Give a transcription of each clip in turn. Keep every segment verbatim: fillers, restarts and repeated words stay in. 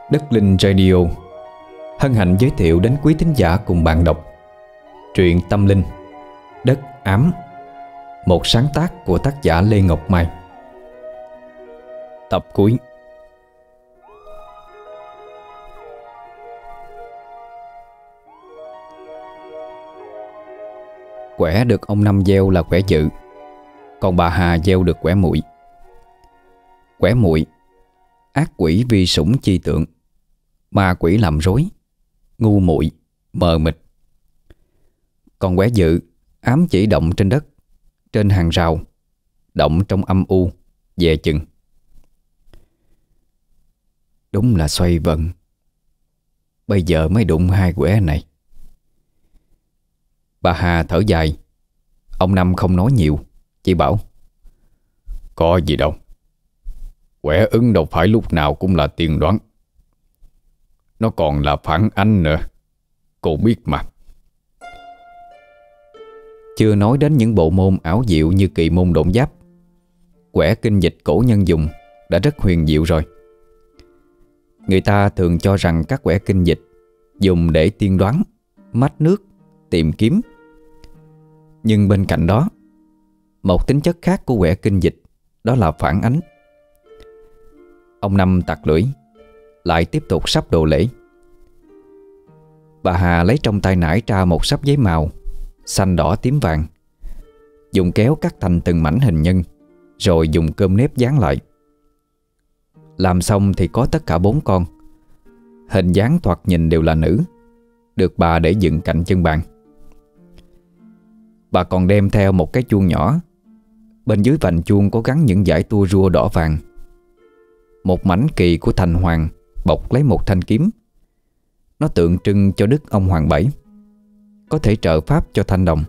Đất Linh Radio hân hạnh giới thiệu đến quý thính giả cùng bạn đọc truyện tâm linh Đất Ám, một sáng tác của tác giả Lê Ngọc Mai. Tập cuối. Quẻ được ông Năm gieo là quẻ Dự, còn bà Hà gieo được quẻ Mụi. Quẻ Mụi, ác quỷ vi sủng chi tượng, ma quỷ làm rối, ngu muội, mờ mịt. Còn quẻ Dự, ám chỉ động trên đất, trên hàng rào, động trong âm u, dè chừng. Đúng là xoay vận. Bây giờ mới đụng hai quẻ này. Bà Hà thở dài. Ông Năm không nói nhiều, chỉ bảo: có gì đâu, quẻ ứng đâu phải lúc nào cũng là tiên đoán. Nó còn là phản ánh nữa, cô biết mà. Chưa nói đến những bộ môn ảo diệu như kỳ môn độn giáp, quẻ kinh dịch cổ nhân dùng đã rất huyền diệu rồi. Người ta thường cho rằng các quẻ kinh dịch dùng để tiên đoán, mách nước, tìm kiếm. Nhưng bên cạnh đó, một tính chất khác của quẻ kinh dịch đó là phản ánh. Ông Năm tặc lưỡi, lại tiếp tục sắp đồ lễ. Bà Hà lấy trong tay nải ra một sắp giấy màu xanh đỏ tím vàng, dùng kéo cắt thành từng mảnh hình nhân, rồi dùng cơm nếp dán lại. Làm xong thì có tất cả bốn con. Hình dáng thoạt nhìn đều là nữ, được bà để dựng cạnh chân bàn. Bà còn đem theo một cái chuông nhỏ. Bên dưới vành chuông có gắn những dải tua rua đỏ vàng. Một mảnh kỳ của thành hoàng bọc lấy một thanh kiếm. Nó tượng trưng cho đức ông Hoàng Bảy, có thể trợ pháp cho thanh đồng.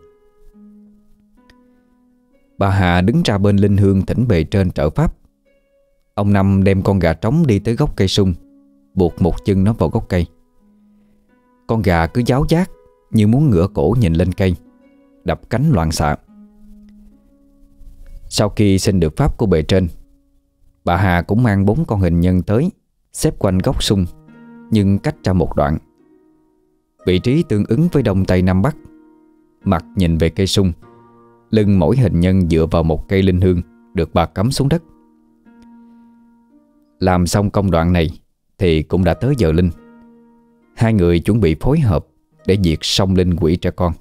Bà Hà đứng ra bên linh hương thỉnh bề trên trợ pháp. Ông Năm đem con gà trống đi tới gốc cây sung, buộc một chân nó vào gốc cây. Con gà cứ giáo giác như muốn ngửa cổ nhìn lên cây, đập cánh loạn xạ. Sau khi xin được pháp của bề trên, bà Hà cũng mang bốn con hình nhân tới, xếp quanh gốc sung, nhưng cách ra một đoạn. Vị trí tương ứng với đông tây nam bắc. Mặt nhìn về cây sung, lưng mỗi hình nhân dựa vào một cây linh hương được bà cắm xuống đất. Làm xong công đoạn này thì cũng đã tới giờ linh. Hai người chuẩn bị phối hợp để diệt song linh quỷ trẻ con.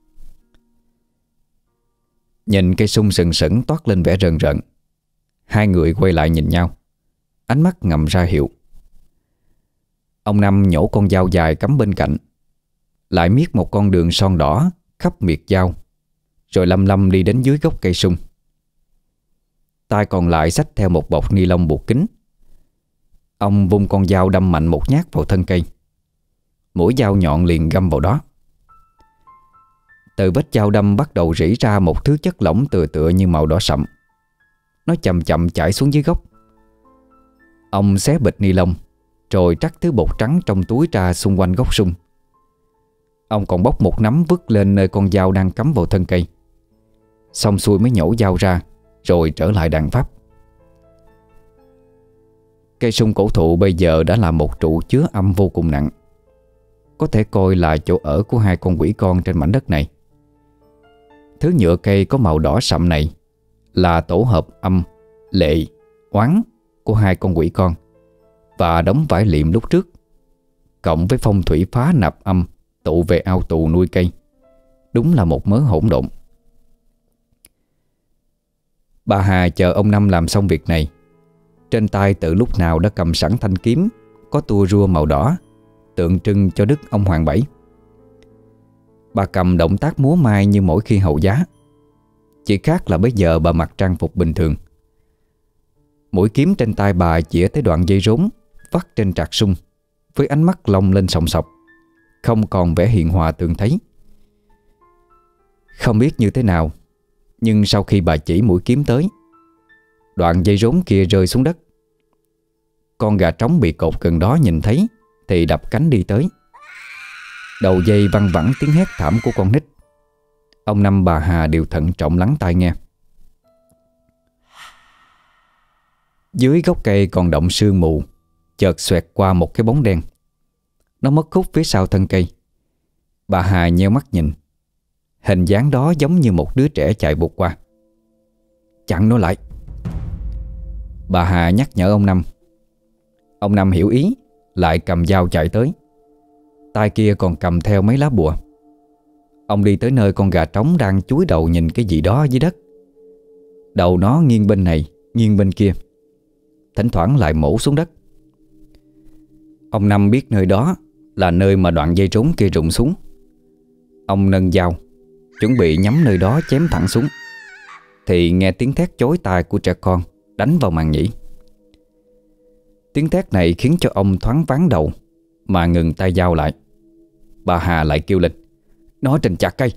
Nhìn cây sung sừng sững toát lên vẻ rờn rợn, hai người quay lại nhìn nhau, ánh mắt ngầm ra hiệu. Ông Năm nhổ con dao dài cắm bên cạnh, lại miết một con đường son đỏ khắp miệt dao, rồi lâm lâm đi đến dưới gốc cây sung. Tay còn lại xách theo một bọc ni lông buộc kín. Ông vung con dao đâm mạnh một nhát vào thân cây. Mũi dao nhọn liền găm vào đó. Từ vết dao đâm bắt đầu rỉ ra một thứ chất lỏng tựa tựa như màu đỏ sậm. Nó chậm chậm chảy xuống dưới gốc. Ông xé bịch ni lông, rồi trắc thứ bột trắng trong túi ra xung quanh gốc sung. Ông còn bóc một nắm vứt lên nơi con dao đang cắm vào thân cây. Xong xuôi mới nhổ dao ra, rồi trở lại đàn pháp. Cây sung cổ thụ bây giờ đã là một trụ chứa âm vô cùng nặng, có thể coi là chỗ ở của hai con quỷ con trên mảnh đất này. Thứ nhựa cây có màu đỏ sậm này là tổ hợp âm, lệ, oán của hai con quỷ con và đống vải liệm lúc trước, cộng với phong thủy phá nạp âm tụ về ao tù nuôi cây. Đúng là một mớ hỗn độn. Bà Hà chờ ông Năm làm xong việc này. Trên tay từ lúc nào đã cầm sẵn thanh kiếm có tua rua màu đỏ, tượng trưng cho đức ông Hoàng Bảy. Bà cầm động tác múa mai như mỗi khi hậu giá, chỉ khác là bây giờ bà mặc trang phục bình thường. Mũi kiếm trên tay bà chĩa tới đoạn dây rốn vắt trên trạc sung, với ánh mắt long lên sòng sọc, không còn vẻ hiền hòa thường thấy. Không biết như thế nào, nhưng sau khi bà chỉ mũi kiếm tới, đoạn dây rốn kia rơi xuống đất. Con gà trống bị cột gần đó nhìn thấy thì đập cánh đi tới. Đầu dây văng vẳng tiếng hét thảm của con nít. Ông Năm bà Hà đều thận trọng lắng tai nghe. Dưới gốc cây còn động sương mù, chợt xoẹt qua một cái bóng đen. Nó mất hút phía sau thân cây. Bà Hà nheo mắt nhìn. Hình dáng đó giống như một đứa trẻ chạy vụt qua. Chặn nó lại. Bà Hà nhắc nhở ông Năm. Ông Năm hiểu ý, lại cầm dao chạy tới. Tay kia còn cầm theo mấy lá bùa. Ông đi tới nơi con gà trống đang chúi đầu nhìn cái gì đó dưới đất. Đầu nó nghiêng bên này, nghiêng bên kia, thỉnh thoảng lại mổ xuống đất. Ông Năm biết nơi đó là nơi mà đoạn dây trốn kia rụng xuống. Ông nâng dao chuẩn bị nhắm nơi đó chém thẳng xuống, thì nghe tiếng thét chói tai của trẻ con đánh vào màng nhĩ. Tiếng thét này khiến cho ông thoáng váng đầu mà ngừng tay dao lại. Bà Hà lại kêu lên: Nó trên chặt cây.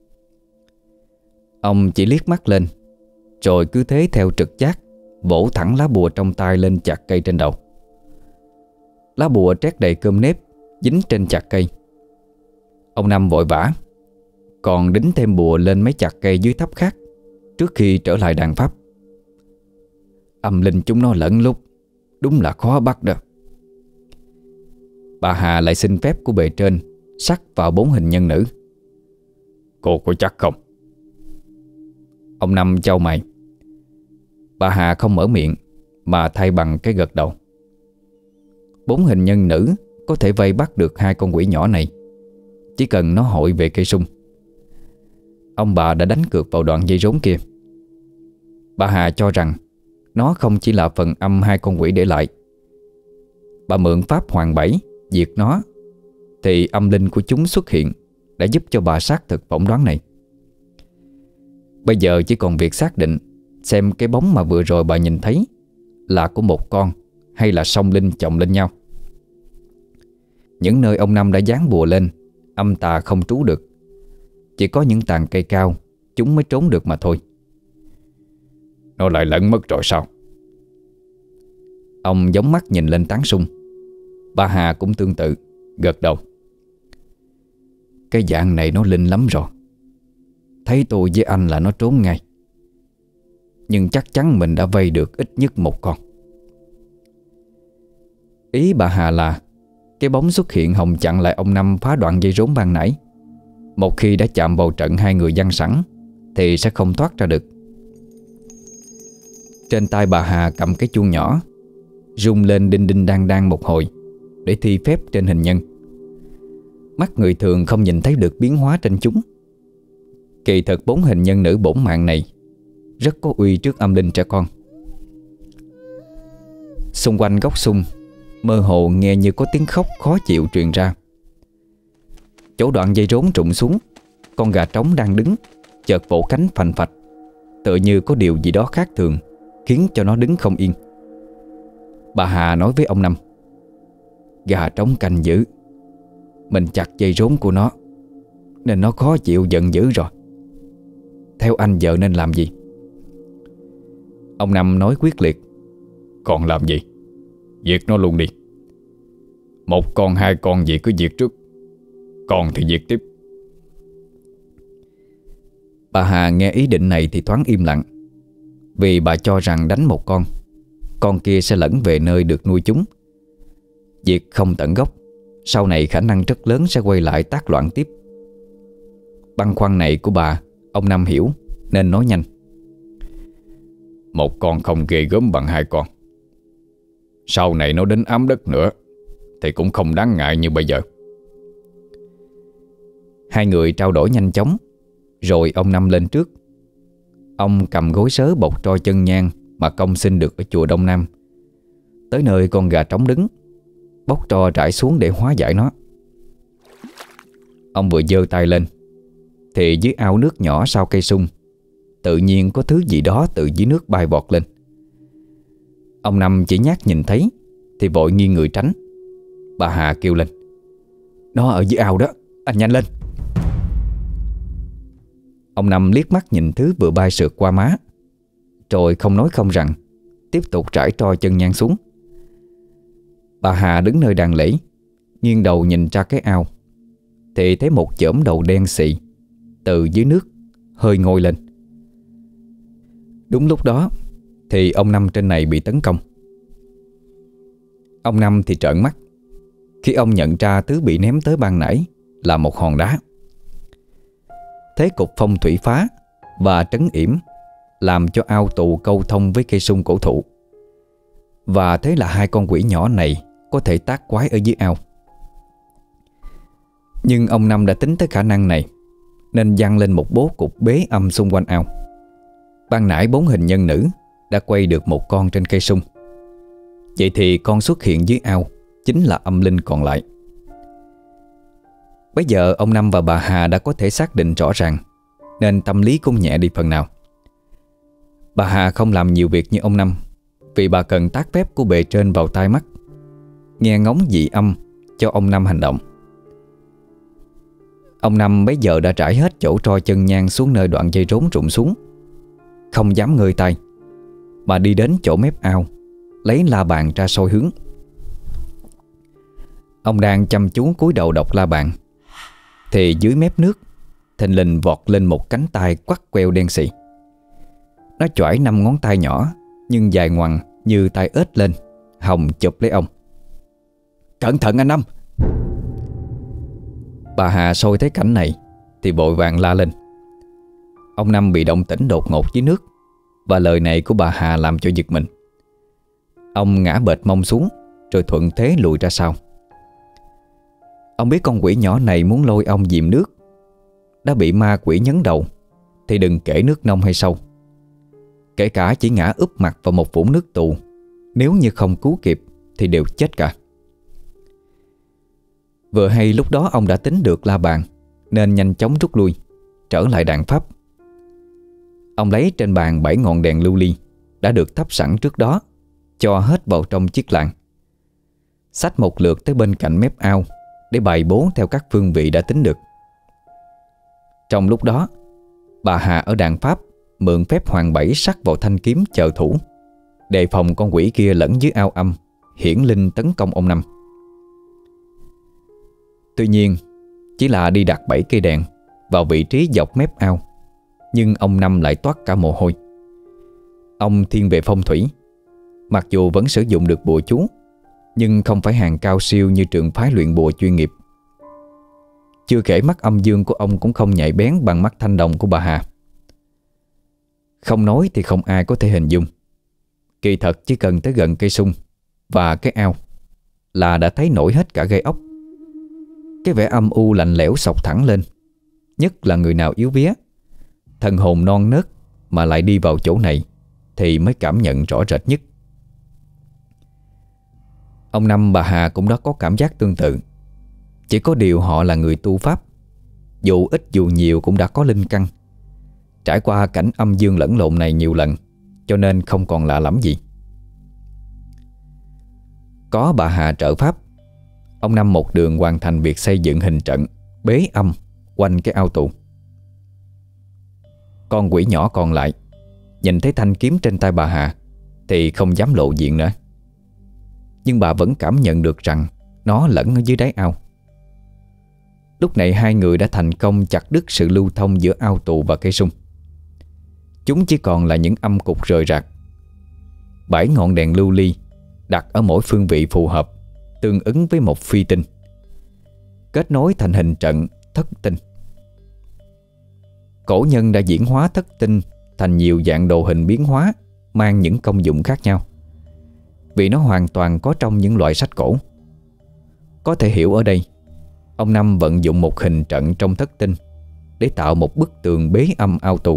Ông chỉ liếc mắt lên, rồi cứ thế theo trực giác vỗ thẳng lá bùa trong tay lên chặt cây trên đầu. Lá bùa trét đầy cơm nếp dính trên chặt cây. Ông Năm vội vã còn đính thêm bùa lên mấy chặt cây dưới thấp khác trước khi trở lại đàn pháp. Âm linh chúng nó lẫn lúc, đúng là khó bắt đó. Bà Hà lại xin phép của bề trên sắc vào bốn hình nhân nữ. Cô có chắc không? Ông Năm chau mày. Bà Hà không mở miệng mà thay bằng cái gật đầu. Bốn hình nhân nữ có thể vây bắt được hai con quỷ nhỏ này, chỉ cần nó hội về cây sung. Ông bà đã đánh cược vào đoạn dây rốn kia. Bà Hà cho rằng nó không chỉ là phần âm hai con quỷ để lại. Bà mượn pháp hoàng bảy diệt nó, thì âm linh của chúng xuất hiện đã giúp cho bà xác thực phỏng đoán này. Bây giờ chỉ còn việc xác định xem cái bóng mà vừa rồi bà nhìn thấy là của một con hay là song linh chồng lên nhau. Những nơi ông Năm đã dán bùa lên, âm tà không trú được. Chỉ có những tàn cây cao chúng mới trốn được mà thôi. Nó lại lẫn mất rồi sao? Ông gióng mắt nhìn lên tán sung. Bà Hà cũng tương tự, gật đầu. Cái dạng này nó linh lắm rồi. Thấy tôi với anh là nó trốn ngay. Nhưng chắc chắn mình đã vây được ít nhất một con. Ý bà Hà là cái bóng xuất hiện hòng chặn lại ông Năm phá đoạn dây rốn ban nãy. Một khi đã chạm vào trận hai người giăng sẵn thì sẽ không thoát ra được. Trên tay bà Hà cầm cái chuông nhỏ, rung lên đinh đinh đang đang một hồi để thi phép trên hình nhân. Mắt người thường không nhìn thấy được biến hóa trên chúng. Kỳ thực bốn hình nhân nữ bổn mạng này rất có uy trước âm linh trẻ con. Xung quanh gốc sung mơ hồ nghe như có tiếng khóc khó chịu truyền ra. Chỗ đoạn dây rốn rụng xuống, con gà trống đang đứng chợt vỗ cánh phành phạch, tựa như có điều gì đó khác thường khiến cho nó đứng không yên. Bà Hà nói với ông Năm: Gà trống canh dữ, mình chặt dây rốn của nó nên nó khó chịu giận dữ rồi. Theo anh giờ nên làm gì? Ông Năm nói quyết liệt: Còn làm gì? Diệt nó luôn đi. Một con hai con gì cứ diệt trước, còn thì diệt tiếp. Bà Hà nghe ý định này thì thoáng im lặng, vì bà cho rằng đánh một con, con kia sẽ lẫn về nơi được nuôi chúng. Diệt không tận gốc, sau này khả năng rất lớn sẽ quay lại tác loạn tiếp. Băn khoăn này của bà ông Năm hiểu nên nói nhanh: Một con không ghê gớm bằng hai con. Sau này nó đến ám đất nữa thì cũng không đáng ngại như bây giờ. Hai người trao đổi nhanh chóng, rồi ông Năm lên trước. Ông cầm gối sớ bọc tro chân nhang mà công xin được ở chùa Đông Nam, tới nơi con gà trống đứng, bóc tro trải xuống để hóa giải nó. Ông vừa giơ tay lên thì dưới ao nước nhỏ sau cây sung tự nhiên có thứ gì đó từ dưới nước bay vọt lên. Ông Năm chỉ nhát nhìn thấy thì vội nghiêng người tránh. Bà Hà kêu lên: Nó ở dưới ao đó, anh nhanh lên. Ông Năm liếc mắt nhìn thứ vừa bay sượt qua má, rồi không nói không rằng tiếp tục trải tro chân nhang xuống. Bà Hà đứng nơi đàn lễ, nghiêng đầu nhìn ra cái ao, thì thấy một chởm đầu đen xị từ dưới nước hơi ngoi lên. Đúng lúc đó thì ông Năm trên này bị tấn công. Ông Năm thì trợn mắt khi ông nhận ra thứ bị ném tới ban nãy là một hòn đá. Thế cục phong thủy phá và trấn yểm làm cho ao tù câu thông với cây sung cổ thụ, và thế là hai con quỷ nhỏ này có thể tác quái ở dưới ao. Nhưng ông Năm đã tính tới khả năng này nên giăng lên một bố cục bế âm xung quanh ao. Ban nãy bốn hình nhân nữ đã quay được một con trên cây sung, vậy thì con xuất hiện dưới ao chính là âm linh còn lại. Bây giờ ông Năm và bà Hà đã có thể xác định rõ ràng, nên tâm lý cũng nhẹ đi phần nào. Bà Hà không làm nhiều việc như ông Năm, vì bà cần tác phép của bề trên vào tai mắt, nghe ngóng dị âm cho ông Năm hành động. Ông Năm bấy giờ đã trải hết chỗ tro chân nhang xuống nơi đoạn dây rốn rụng xuống, không dám ngơi tay, mà đi đến chỗ mép ao, lấy la bàn ra soi hướng. Ông đang chăm chú cúi đầu đọc la bàn, thì dưới mép nước thình lình vọt lên một cánh tay quắt queo đen xì. Nó chỏi năm ngón tay nhỏ nhưng dài ngoằng như tay ếch lên, hòng chụp lấy ông. "Cẩn thận anh Năm!" Bà Hà soi thấy cảnh này thì vội vàng la lên. Ông Năm bị động tĩnh đột ngột dưới nước, và lời này của bà Hà làm cho giật mình. Ông ngã bệt mông xuống rồi thuận thế lùi ra sau. Ông biết con quỷ nhỏ này muốn lôi ông dìm nước. Đã bị ma quỷ nhấn đầu thì đừng kể nước nông hay sâu, kể cả chỉ ngã úp mặt vào một vũng nước tù, nếu như không cứu kịp thì đều chết cả. Vừa hay lúc đó ông đã tính được la bàn, nên nhanh chóng rút lui, trở lại đàn pháp. Ông lấy trên bàn bảy ngọn đèn lưu ly đã được thắp sẵn trước đó, cho hết vào trong chiếc làng, xách một lượt tới bên cạnh mép ao để bày bố theo các phương vị đã tính được. Trong lúc đó, bà Hà ở đàn pháp mượn phép hoàng bảy sắc vào thanh kiếm chờ thủ, đề phòng con quỷ kia lẫn dưới ao âm hiển linh tấn công ông Năm. Tuy nhiên, chỉ là đi đặt bảy cây đèn vào vị trí dọc mép ao, nhưng ông Năm lại toát cả mồ hôi. Ông thiên về phong thủy, mặc dù vẫn sử dụng được bùa chú, nhưng không phải hàng cao siêu như trường phái luyện bùa chuyên nghiệp. Chưa kể mắt âm dương của ông cũng không nhạy bén bằng mắt thanh đồng của bà Hà. Không nói thì không ai có thể hình dung. Kỳ thật chỉ cần tới gần cây sung và cái ao là đã thấy nổi hết cả gai ốc. Cái vẻ âm u lạnh lẽo xộc thẳng lên, nhất là người nào yếu vía, thần hồn non nớt mà lại đi vào chỗ này thì mới cảm nhận rõ rệt nhất. Ông Năm bà Hà cũng đã có cảm giác tương tự. Chỉ có điều họ là người tu pháp, dù ít dù nhiều cũng đã có linh căn, trải qua cảnh âm dương lẫn lộn này nhiều lần, cho nên không còn lạ lẫm gì. Có bà Hà trợ pháp, ông Năm một đường hoàn thành việc xây dựng hình trận bế âm quanh cái ao tù. Con quỷ nhỏ còn lại nhìn thấy thanh kiếm trên tay bà Hà thì không dám lộ diện nữa, nhưng bà vẫn cảm nhận được rằng nó lẫn ở dưới đáy ao. Lúc này hai người đã thành công chặt đứt sự lưu thông giữa ao tù và cây sung. Chúng chỉ còn là những âm cục rời rạc. Bảy ngọn đèn lưu ly đặt ở mỗi phương vị phù hợp, tương ứng với một phi tinh, kết nối thành hình trận thất tinh. Cổ nhân đã diễn hóa thất tinh thành nhiều dạng đồ hình biến hóa, mang những công dụng khác nhau, vì nó hoàn toàn có trong những loại sách cổ. Có thể hiểu ở đây, ông Năm vận dụng một hình trận trong thất tinh để tạo một bức tường bế âm ao tù.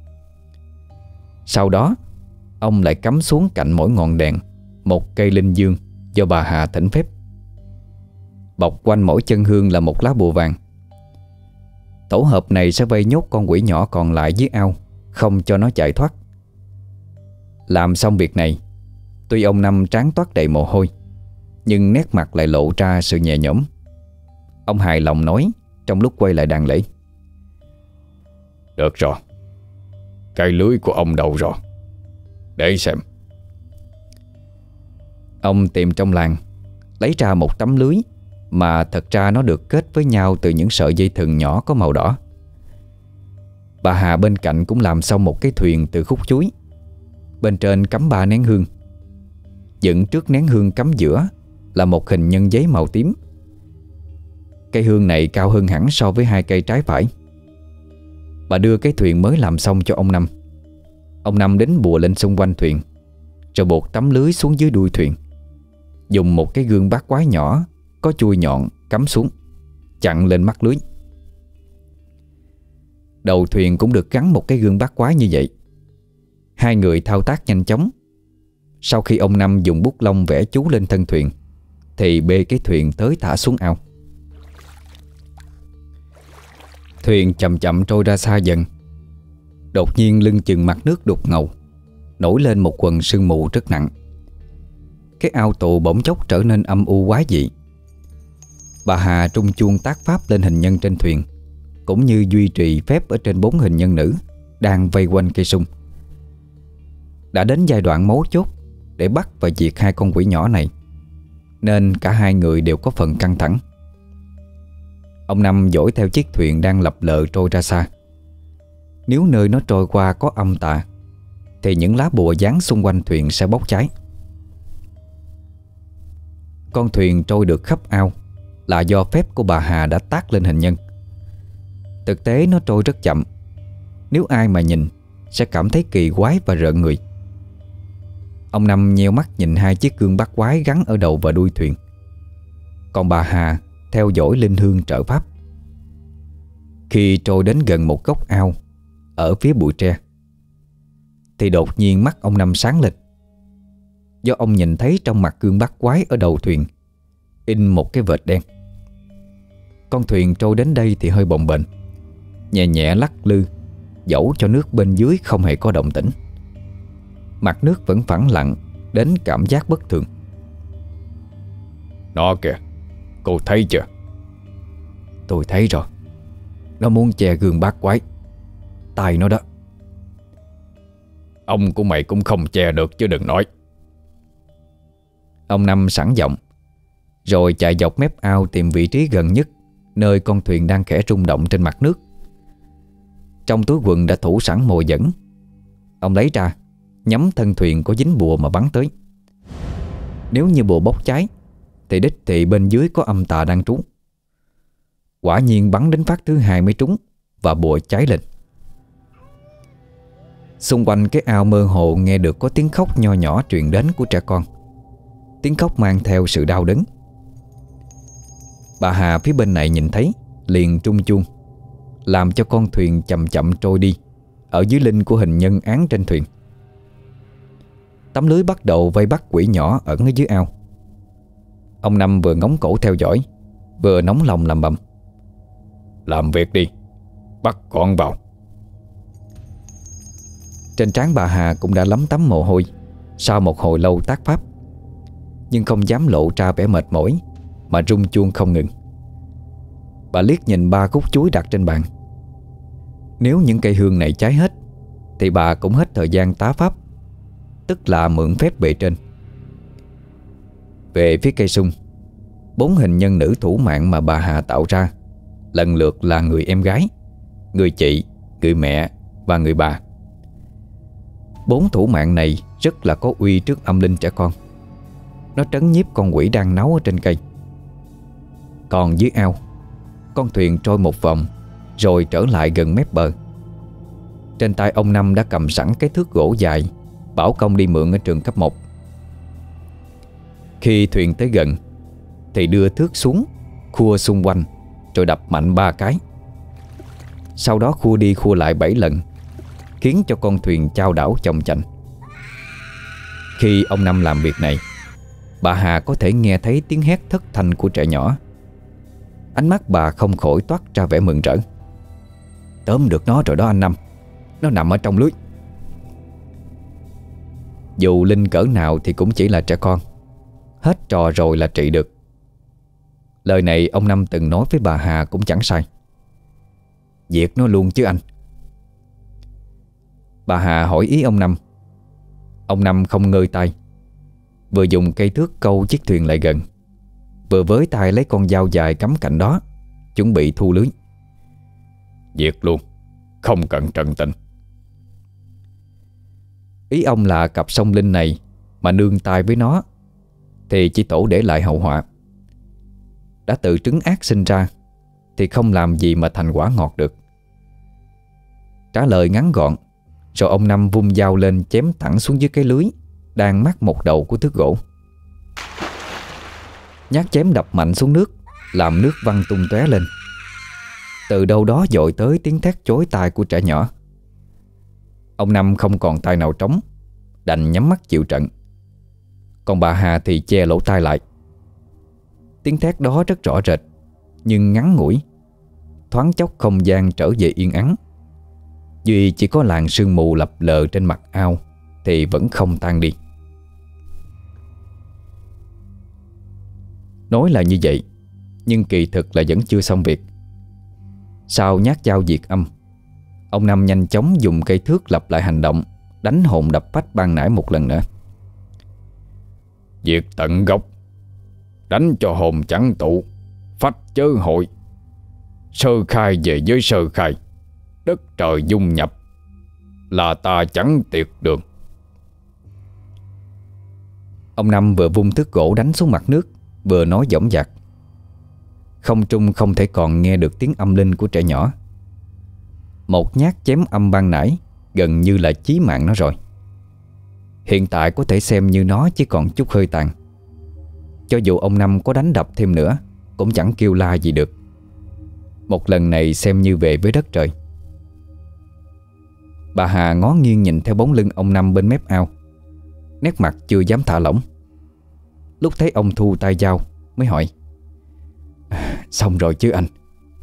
Sau đó, ông lại cắm xuống cạnh mỗi ngọn đèn một cây linh dương do bà Hà thỉnh phép. Bọc quanh mỗi chân hương là một lá bùa vàng. Tổ hợp này sẽ vây nhốt con quỷ nhỏ còn lại dưới ao, không cho nó chạy thoát. Làm xong việc này, tuy ông Năm trán toát đầy mồ hôi, nhưng nét mặt lại lộ ra sự nhẹ nhõm. Ông hài lòng nói trong lúc quay lại đàn lễ: "Được rồi, cây lưới của ông đâu rồi? Để xem." Ông tìm trong làng, lấy ra một tấm lưới mà thật ra nó được kết với nhau từ những sợi dây thừng nhỏ có màu đỏ. Bà Hà bên cạnh cũng làm xong một cái thuyền từ khúc chuối, bên trên cắm ba nén hương. Dựng trước nén hương cắm giữa là một hình nhân giấy màu tím. Cây hương này cao hơn hẳn so với hai cây trái phải. Bà đưa cái thuyền mới làm xong cho ông Năm. Ông Năm đính bùa lên xung quanh thuyền, rồi buộc tấm lưới xuống dưới đuôi thuyền, dùng một cái gương bát quái nhỏ có chuôi nhọn cắm xuống, chặn lên mắt lưới. Đầu thuyền cũng được gắn một cái gương bát quái như vậy. Hai người thao tác nhanh chóng. Sau khi ông Năm dùng bút lông vẽ chú lên thân thuyền, thì bê cái thuyền tới thả xuống ao. Thuyền chậm chậm trôi ra xa dần. Đột nhiên lưng chừng mặt nước đục ngầu, nổi lên một quần sương mù rất nặng. Cái ao tù bỗng chốc trở nên âm u quái dị. Bà Hà trung chuông tác pháp lên hình nhân trên thuyền, cũng như duy trì phép ở trên bốn hình nhân nữ đang vây quanh cây sung. Đã đến giai đoạn mấu chốt để bắt và diệt hai con quỷ nhỏ này, nên cả hai người đều có phần căng thẳng. Ông Năm dõi theo chiếc thuyền đang lập lờ trôi ra xa. Nếu nơi nó trôi qua có âm tà, thì những lá bùa dán xung quanh thuyền sẽ bốc cháy. Con thuyền trôi được khắp ao là do phép của bà Hà đã tác lên hình nhân. Thực tế nó trôi rất chậm. Nếu ai mà nhìn sẽ cảm thấy kỳ quái và rợn người. Ông Năm nheo mắt nhìn hai chiếc gương bát quái gắn ở đầu và đuôi thuyền. Còn bà Hà theo dõi linh hương trợ pháp. Khi trôi đến gần một góc ao ở phía bụi tre, thì đột nhiên mắt ông Năm sáng lên, do ông nhìn thấy trong mặt gương bát quái ở đầu thuyền in một cái vệt đen. Con thuyền trôi đến đây thì hơi bồng bềnh, nhẹ nhẹ lắc lư, dẫu cho nước bên dưới không hề có động tĩnh. Mặt nước vẫn phẳng lặng đến cảm giác bất thường. Nó kìa, cô thấy chưa? Tôi thấy rồi. Nó muốn che gương bát quái. Tay nó đó. Ông của mày cũng không che được chứ đừng nói. Ông Năm sẵn giọng, rồi chạy dọc mép ao tìm vị trí gần nhất nơi con thuyền đang khẽ rung động trên mặt nước. Trong túi quần đã thủ sẵn mồi dẫn. Ông lấy ra, nhắm thân thuyền có dính bùa mà bắn tới. Nếu như bùa bốc cháy thì đích thị bên dưới có âm tà đang trú. Quả nhiên bắn đến phát thứ hai mới trúng, và bùa cháy lên. Xung quanh cái ao mơ hồ nghe được có tiếng khóc nho nhỏ truyền đến của trẻ con. Tiếng khóc mang theo sự đau đớn. Bà Hà phía bên này nhìn thấy, liền trung chuông, làm cho con thuyền chậm chậm trôi đi ở dưới linh của hình nhân án trên thuyền. Tấm lưới bắt đầu vây bắt quỷ nhỏ ẩn ở dưới ao. Ông Năm vừa ngóng cổ theo dõi, vừa nóng lòng làm bầm: Làm việc đi, bắt con vào. Trên trán bà Hà cũng đã lấm tấm mồ hôi sau một hồi lâu tác pháp, nhưng không dám lộ ra vẻ mệt mỏi, mà rung chuông không ngừng. Bà liếc nhìn ba khúc chuối đặt trên bàn. Nếu những cây hương này cháy hết thì bà cũng hết thời gian tá pháp, tức là mượn phép bề trên. Về phía cây sung, bốn hình nhân nữ thủ mạng mà bà Hà tạo ra lần lượt là người em gái, người chị, người mẹ và người bà. Bốn thủ mạng này rất là có uy trước âm linh trẻ con. Nó trấn nhiếp con quỷ đang nấu ở trên cây. Còn dưới ao, con thuyền trôi một vòng rồi trở lại gần mép bờ. Trên tay ông Năm đã cầm sẵn cái thước gỗ dài bảo công đi mượn ở trường cấp một. Khi thuyền tới gần thì đưa thước xuống, khua xung quanh, rồi đập mạnh ba cái. Sau đó khua đi khua lại bảy lần, khiến cho con thuyền chao đảo chồng chành. Khi ông Năm làm việc này, bà Hà có thể nghe thấy tiếng hét thất thanh của trẻ nhỏ. Ánh mắt bà không khỏi toát ra vẻ mừng rỡ. Tóm được nó rồi đó anh Năm. Nó nằm ở trong lưới. Dù linh cỡ nào thì cũng chỉ là trẻ con. Hết trò rồi là trị được. Lời này ông Năm từng nói với bà Hà cũng chẳng sai. Diệt nó luôn chứ anh. Bà Hà hỏi ý ông Năm. Ông Năm không ngơi tay, vừa dùng cây thước câu chiếc thuyền lại gần, vừa với tay lấy con dao dài cắm cạnh đó, chuẩn bị thu lưới. Diệt luôn, không cần trần tình. Ý ông là cặp song linh này mà nương tay với nó thì chỉ tổ để lại hậu họa. Đã tự trứng ác sinh ra thì không làm gì mà thành quả ngọt được. Trả lời ngắn gọn, rồi ông Năm vung dao lên chém thẳng xuống dưới cái lưới đang mắc một đầu của thước gỗ. Nhát chém đập mạnh xuống nước, làm nước văng tung tóe lên. Từ đâu đó dội tới tiếng thét chói tai của trẻ nhỏ. Ông Năm không còn tay nào trống, đành nhắm mắt chịu trận. Còn bà Hà thì che lỗ tai lại. Tiếng thét đó rất rõ rệt, nhưng ngắn ngủi. Thoáng chốc không gian trở về yên ắng. Duy chỉ có làn sương mù lập lờ trên mặt ao thì vẫn không tan đi. Nói là như vậy, nhưng kỳ thực là vẫn chưa xong việc. Sau nhát dao diệt âm, ông Năm nhanh chóng dùng cây thước lặp lại hành động, đánh hồn đập phách ban nãy một lần nữa. Diệt tận gốc, đánh cho hồn chẳng tụ, phách chớ hội. Sơ khai về với sơ khai, đất trời dung nhập, là ta chẳng tiệt đường. Ông Năm vừa vung thước gỗ đánh xuống mặt nước, vừa nói dõng dạc. Không trung không thể còn nghe được tiếng âm linh của trẻ nhỏ. Một nhát chém âm ban nãy gần như là chí mạng nó rồi. Hiện tại có thể xem như nó chỉ còn chút hơi tàn. Cho dù ông Năm có đánh đập thêm nữa cũng chẳng kêu la gì được. Một lần này xem như về với đất trời. Bà Hà ngó nghiêng nhìn theo bóng lưng ông Năm bên mép ao, nét mặt chưa dám thả lỏng. Lúc thấy ông thu tay dao mới hỏi: "Xong rồi chứ anh?"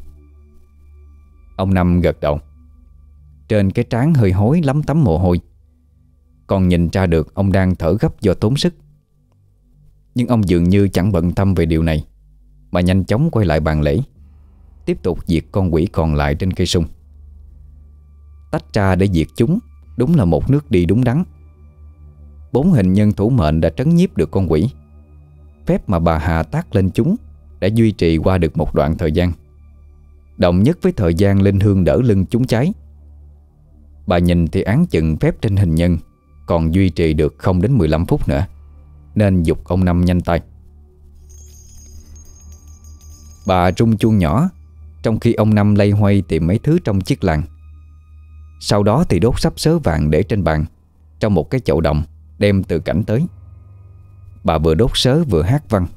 Ông Năm gật đầu. Trên cái trán hơi hối lấm tấm mồ hôi. Còn nhìn ra được ông đang thở gấp do tốn sức. Nhưng ông dường như chẳng bận tâm về điều này, mà nhanh chóng quay lại bàn lễ, tiếp tục diệt con quỷ còn lại trên cây sung. Tách ra để diệt chúng đúng là một nước đi đúng đắn. Bốn hình nhân thủ mệnh đã trấn nhiếp được con quỷ. Phép mà bà Hà tác lên chúng đã duy trì qua được một đoạn thời gian, đồng nhất với thời gian linh hương đỡ lưng chúng cháy. Bà nhìn thì án chừng phép trên hình nhân còn duy trì được không đến mười lăm phút nữa, nên giục ông Năm nhanh tay. Bà rung chuông nhỏ, trong khi ông Năm loay hoay tìm mấy thứ trong chiếc làng. Sau đó thì đốt sắp sớ vàng để trên bàn, trong một cái chậu đồng, đem từ cảnh tới. Bà vừa đốt sớ vừa hát văn: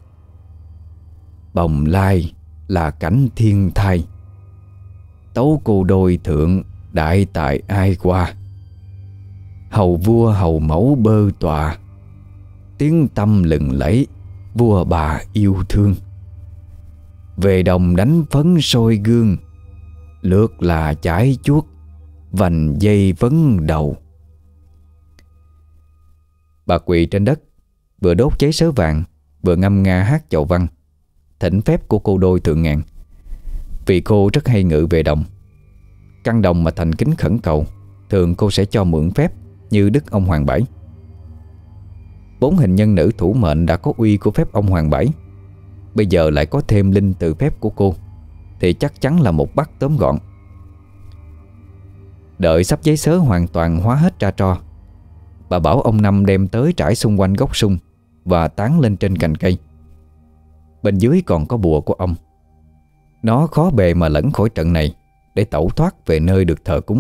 "Bồng lai là cảnh thiên thai, tấu cô đôi thượng đại tài ai qua. Hầu vua hầu mẫu bơ tòa, tiếng tâm lừng lẫy vua bà yêu thương. Về đồng đánh phấn sôi gương, lượt là chải chuốt, vành dây vấn đầu." Bà quỳ trên đất, vừa đốt cháy sớ vàng, vừa ngâm nga hát chầu văn, thỉnh phép của cô đôi thượng ngàn. Vì cô rất hay ngự về đồng. Căn đồng mà thành kính khẩn cầu, thường cô sẽ cho mượn phép, như đức ông Hoàng Bảy. Bốn hình nhân nữ thủ mệnh đã có uy của phép ông Hoàng Bảy, bây giờ lại có thêm linh từ phép của cô, thì chắc chắn là một bắt tóm gọn. Đợi sắp giấy sớ hoàn toàn hóa hết ra tro, bà bảo ông Năm đem tới trải xung quanh gốc sung và tán lên trên cành cây. Bên dưới còn có bùa của ông. Nó khó bề mà lẫn khỏi trận này để tẩu thoát về nơi được thờ cúng.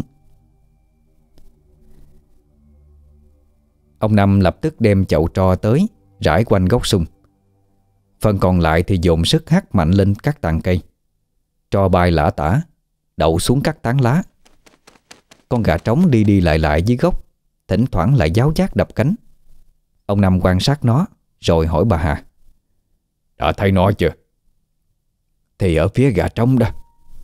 Ông Năm lập tức đem chậu tro tới rải quanh gốc sung. Phần còn lại thì dồn sức hắt mạnh lên các tàn cây. Tro bay lả tả, đậu xuống các tán lá. Con gà trống đi đi lại lại dưới gốc, thỉnh thoảng lại giáo giác đập cánh. Ông Năm quan sát nó rồi hỏi bà Hà: "Đã thấy nó chưa?" "Thì ở phía gà trống đó."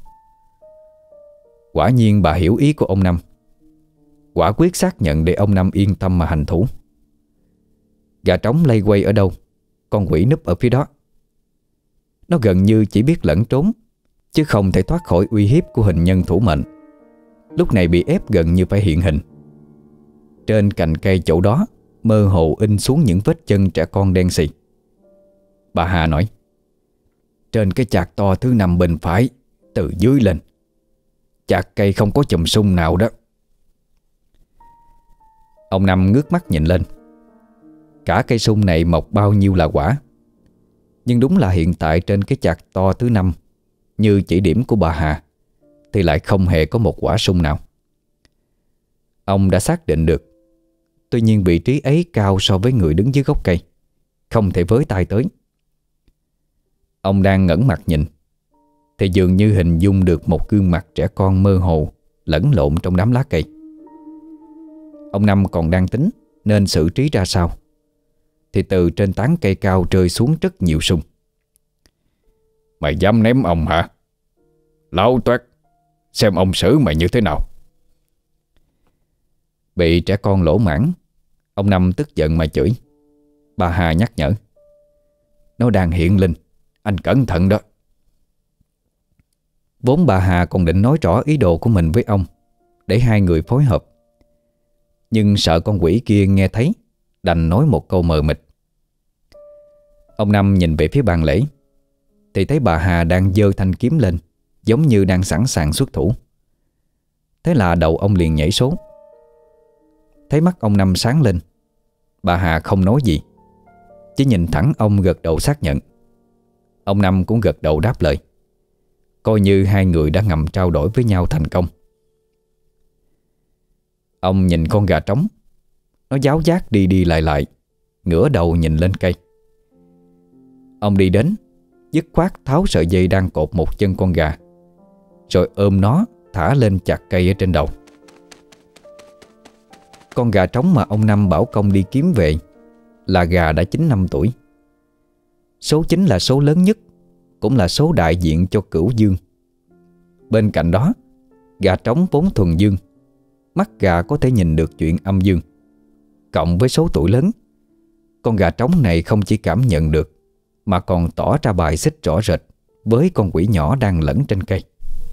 Quả nhiên bà hiểu ý của ông Năm. Quả quyết xác nhận để ông Năm yên tâm mà hành thủ. Gà trống lay quay ở đâu, con quỷ núp ở phía đó. Nó gần như chỉ biết lẫn trốn, chứ không thể thoát khỏi uy hiếp của hình nhân thủ mệnh. Lúc này bị ép gần như phải hiện hình. Trên cành cây chỗ đó mơ hồ in xuống những vết chân trẻ con đen xì. Bà Hà nói: "Trên cái chạc to thứ năm bên phải, từ dưới lên. Chạc cây không có chùm sung nào đó." Ông Năm ngước mắt nhìn lên. Cả cây sung này mọc bao nhiêu là quả, nhưng đúng là hiện tại trên cái chạc to thứ năm như chỉ điểm của bà Hà thì lại không hề có một quả sung nào. Ông đã xác định được. Tuy nhiên vị trí ấy cao so với người đứng dưới gốc cây, không thể với tay tới. Ông đang ngẩng mặt nhìn thì dường như hình dung được một gương mặt trẻ con mơ hồ lẫn lộn trong đám lá cây. Ông Năm còn đang tính nên xử trí ra sao thì từ trên tán cây cao rơi xuống rất nhiều sung. Mày dám ném ông hả? Láo toét, xem ông xử mày như thế nào. Bị trẻ con lỗ mãng, ông Năm tức giận mà chửi. Bà Hà nhắc nhở: Nó đang hiện linh, anh cẩn thận đó. Vốn bà Hà còn định nói rõ ý đồ của mình với ông để hai người phối hợp, nhưng sợ con quỷ kia nghe thấy, đành nói một câu mờ mịt. Ông Năm nhìn về phía bàn lễ thì thấy bà Hà đang giơ thanh kiếm lên, giống như đang sẵn sàng xuất thủ. Thế là đầu ông liền nhảy số. Thấy mắt ông Năm sáng lên, bà Hà không nói gì, chỉ nhìn thẳng ông gật đầu xác nhận. Ông Năm cũng gật đầu đáp lời, coi như hai người đã ngầm trao đổi với nhau thành công. Ông nhìn con gà trống, nó giáo giác đi đi lại lại, ngửa đầu nhìn lên cây. Ông đi đến, dứt khoát tháo sợi dây đang cột một chân con gà, rồi ôm nó thả lên chặt cây ở trên đầu. Con gà trống mà ông Năm bảo công đi kiếm về là gà đã chín năm tuổi. Số chín là số lớn nhất, cũng là số đại diện cho cửu dương. Bên cạnh đó, gà trống vốn thuần dương, mắt gà có thể nhìn được chuyện âm dương. Cộng với số tuổi lớn, con gà trống này không chỉ cảm nhận được mà còn tỏ ra bài xích rõ rệt với con quỷ nhỏ đang lẫn trên cây.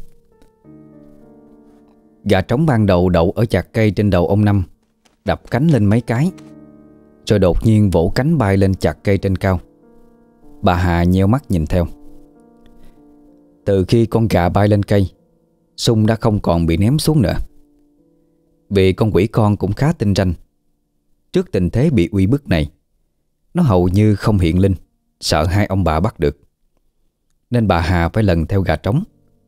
Gà trống ban đầu đậu ở chạc cây trên đầu ông Năm, đập cánh lên mấy cái, rồi đột nhiên vỗ cánh bay lên chạc cây trên cao. Bà Hà nheo mắt nhìn theo. Từ khi con gà bay lên cây, sung đã không còn bị ném xuống nữa. Vì con quỷ con cũng khá tinh ranh. Trước tình thế bị uy bức này, nó hầu như không hiện linh, sợ hai ông bà bắt được, nên bà Hà phải lần theo gà trống.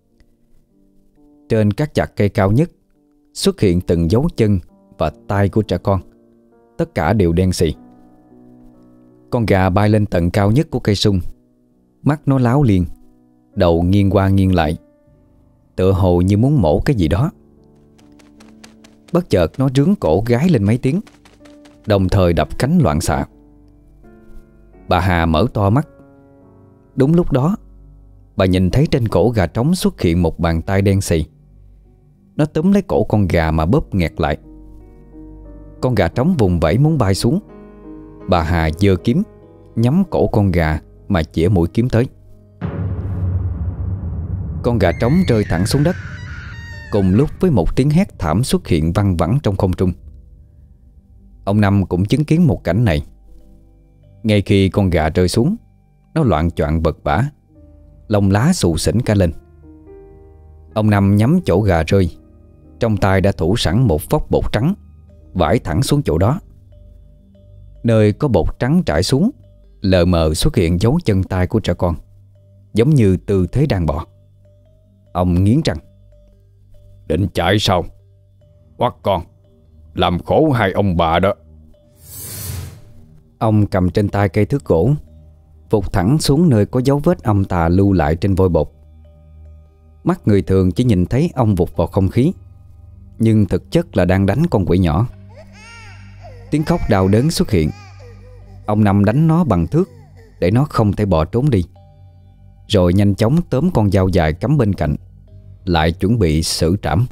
Trên các chạc cây cao nhất xuất hiện từng dấu chân và tay của trẻ con, tất cả đều đen xì. Con gà bay lên tận cao nhất của cây sung, mắt nó láo liền, đầu nghiêng qua nghiêng lại, tựa hồ như muốn mổ cái gì đó. Bất chợt nó rướn cổ gái lên mấy tiếng, đồng thời đập cánh loạn xạ. Bà Hà mở to mắt. Đúng lúc đó, bà nhìn thấy trên cổ gà trống xuất hiện một bàn tay đen xì. Nó túm lấy cổ con gà mà bóp nghẹt lại. Con gà trống vùng vẫy muốn bay xuống. Bà Hà giơ kiếm nhắm cổ con gà mà chĩa mũi kiếm tới. Con gà trống rơi thẳng xuống đất, cùng lúc với một tiếng hét thảm xuất hiện văng vẳng trong không trung. Ông Năm cũng chứng kiến một cảnh này. Ngay khi con gà rơi xuống, nó loạng choạng vật vã, lông lá xù xỉnh cả lên. Ông Năm nhắm chỗ gà rơi, trong tay đã thủ sẵn một phốc bột trắng, vải thẳng xuống chỗ đó. Nơi có bột trắng trải xuống, lờ mờ xuất hiện dấu chân tay của trẻ con, giống như tư thế đang bò. Ông nghiến răng: Định chạy sao? Quát con, làm khổ hai ông bà đó. Ông cầm trên tay cây thước gỗ, vụt thẳng xuống nơi có dấu vết âm tà lưu lại trên vôi bột. Mắt người thường chỉ nhìn thấy ông vụt vào không khí, nhưng thực chất là đang đánh con quỷ nhỏ. Tiếng khóc đau đớn xuất hiện. Ông Năm đánh nó bằng thước để nó không thể bỏ trốn đi, rồi nhanh chóng tóm con dao dài cắm bên cạnh, lại chuẩn bị xử trảm.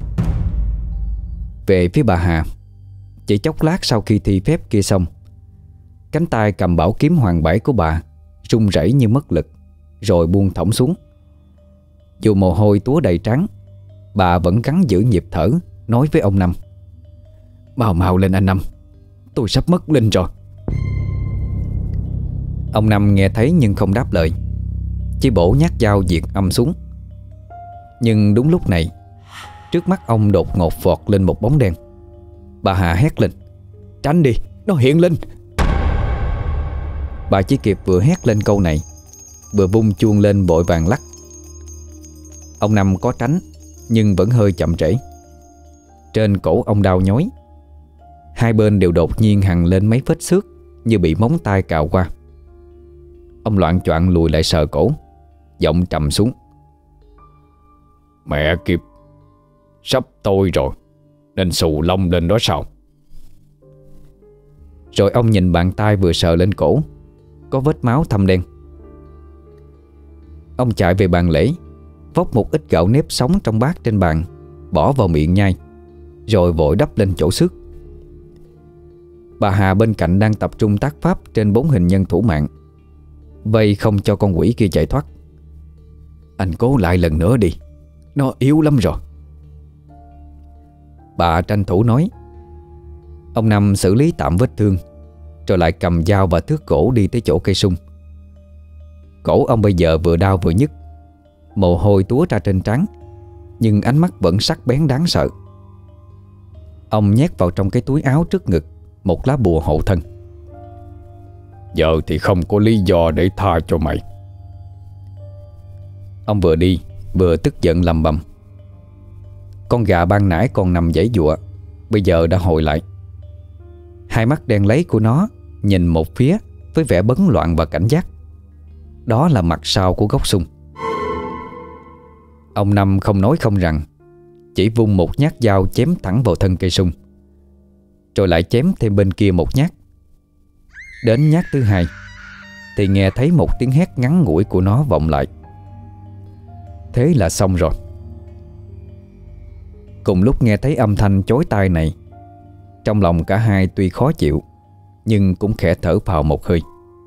Về phía bà Hà, chỉ chốc lát sau khi thi phép kia xong, cánh tay cầm bảo kiếm hoàng bảy của bà run rẩy như mất lực, rồi buông thõng xuống. Dù mồ hôi túa đầy trán, bà vẫn gắng giữ nhịp thở, nói với ông Năm: Mau mau lên anh Năm, tôi sắp mất linh rồi. Ông Năm nghe thấy nhưng không đáp lời, chỉ bổ nhát dao diệt âm xuống. Nhưng đúng lúc này, trước mắt ông đột ngột vọt lên một bóng đen. Bà Hà hét lên: Tránh đi, nó hiện linh. Bà chỉ kịp vừa hét lên câu này, vừa vung chuông lên vội vàng lắc. Ông Năm có tránh, nhưng vẫn hơi chậm trễ. Trên cổ ông đau nhói, hai bên đều đột nhiên hằn lên mấy vết xước như bị móng tay cào qua. Ông loạng choạng lùi lại sờ cổ, giọng trầm xuống: Mẹ kiếp, sắp tôi rồi nên xù lông lên đó sao? Rồi ông nhìn bàn tay vừa sờ lên cổ, có vết máu thâm đen. Ông chạy về bàn lễ, vốc một ít gạo nếp sống trong bát trên bàn, bỏ vào miệng nhai, rồi vội đắp lên chỗ xước. Bà Hà bên cạnh đang tập trung tác pháp trên bốn hình nhân thủ mạng, vây không cho con quỷ kia chạy thoát. Anh cố lại lần nữa đi, nó yếu lắm rồi. Bà tranh thủ nói. Ông Năm xử lý tạm vết thương, rồi lại cầm dao và thước gỗ đi tới chỗ cây sung. Cổ ông bây giờ vừa đau vừa nhức, mồ hôi túa ra trên trán, nhưng ánh mắt vẫn sắc bén đáng sợ. Ông nhét vào trong cái túi áo trước ngực một lá bùa hộ thân. Giờ thì không có lý do để tha cho mày. Ông vừa đi vừa tức giận lầm bầm. Con gà ban nãy còn nằm giãy giụa, bây giờ đã hồi lại. Hai mắt đen lấy của nó nhìn một phía với vẻ bấn loạn và cảnh giác. Đó là mặt sau của gốc sung. Ông Năm không nói không rằng, chỉ vung một nhát dao chém thẳng vào thân cây sung, rồi lại chém thêm bên kia một nhát. Đến nhát thứ hai thì nghe thấy một tiếng hét ngắn ngủi của nó vọng lại. Thế là xong rồi. Cùng lúc nghe thấy âm thanh chói tai này, trong lòng cả hai tuy khó chịu, nhưng cũng khẽ thở phào một hơi.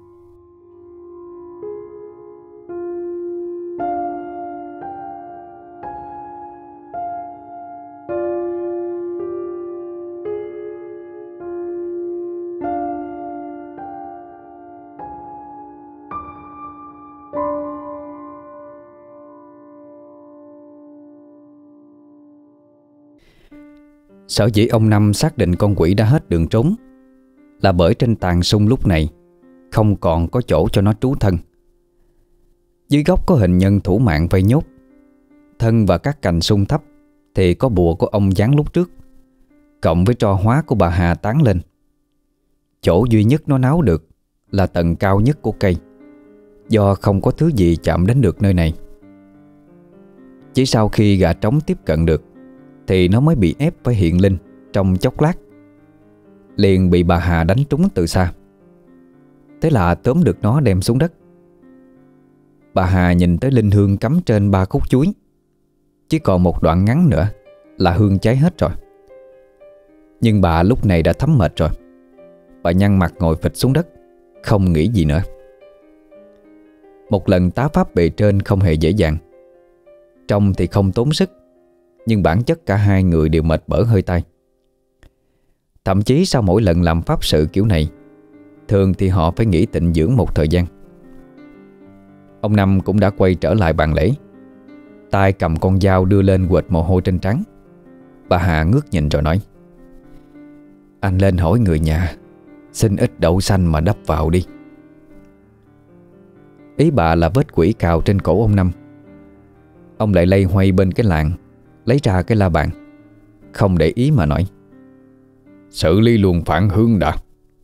Sở dĩ ông Năm xác định con quỷ đã hết đường trốn là bởi trên tàn sung lúc này không còn có chỗ cho nó trú thân. Dưới gốc có hình nhân thủ mạng vây nhốt, thân và các cành sung thấp thì có bùa của ông dán lúc trước, cộng với tro hóa của bà Hà tán lên. Chỗ duy nhất nó náo được là tầng cao nhất của cây, do không có thứ gì chạm đến được nơi này. Chỉ sau khi gà trống tiếp cận được thì nó mới bị ép phải hiện linh trong chốc lát, liền bị bà Hà đánh trúng từ xa. Thế là tóm được nó đem xuống đất. Bà Hà nhìn tới linh hương cắm trên ba khúc chuối, chỉ còn một đoạn ngắn nữa là hương cháy hết rồi. Nhưng bà lúc này đã thấm mệt rồi. Bà nhăn mặt ngồi phịch xuống đất, không nghĩ gì nữa. Một lần tá pháp bề trên không hề dễ dàng. Trông thì không tốn sức, nhưng bản chất cả hai người đều mệt bở hơi tay. Thậm chí sau mỗi lần làm pháp sự kiểu này, thường thì họ phải nghỉ tịnh dưỡng một thời gian. Ông Năm cũng đã quay trở lại bàn lễ, tay cầm con dao đưa lên quệt mồ hôi trên trán. Bà Hà ngước nhìn rồi nói: Anh lên hỏi người nhà xin ít đậu xanh mà đắp vào đi. Ý bà là vết quỷ cào trên cổ ông Năm. Ông lại lây hoay bên cái làng, lấy ra cái la bàn, không để ý mà nói: Xử lý luôn phản hương đã.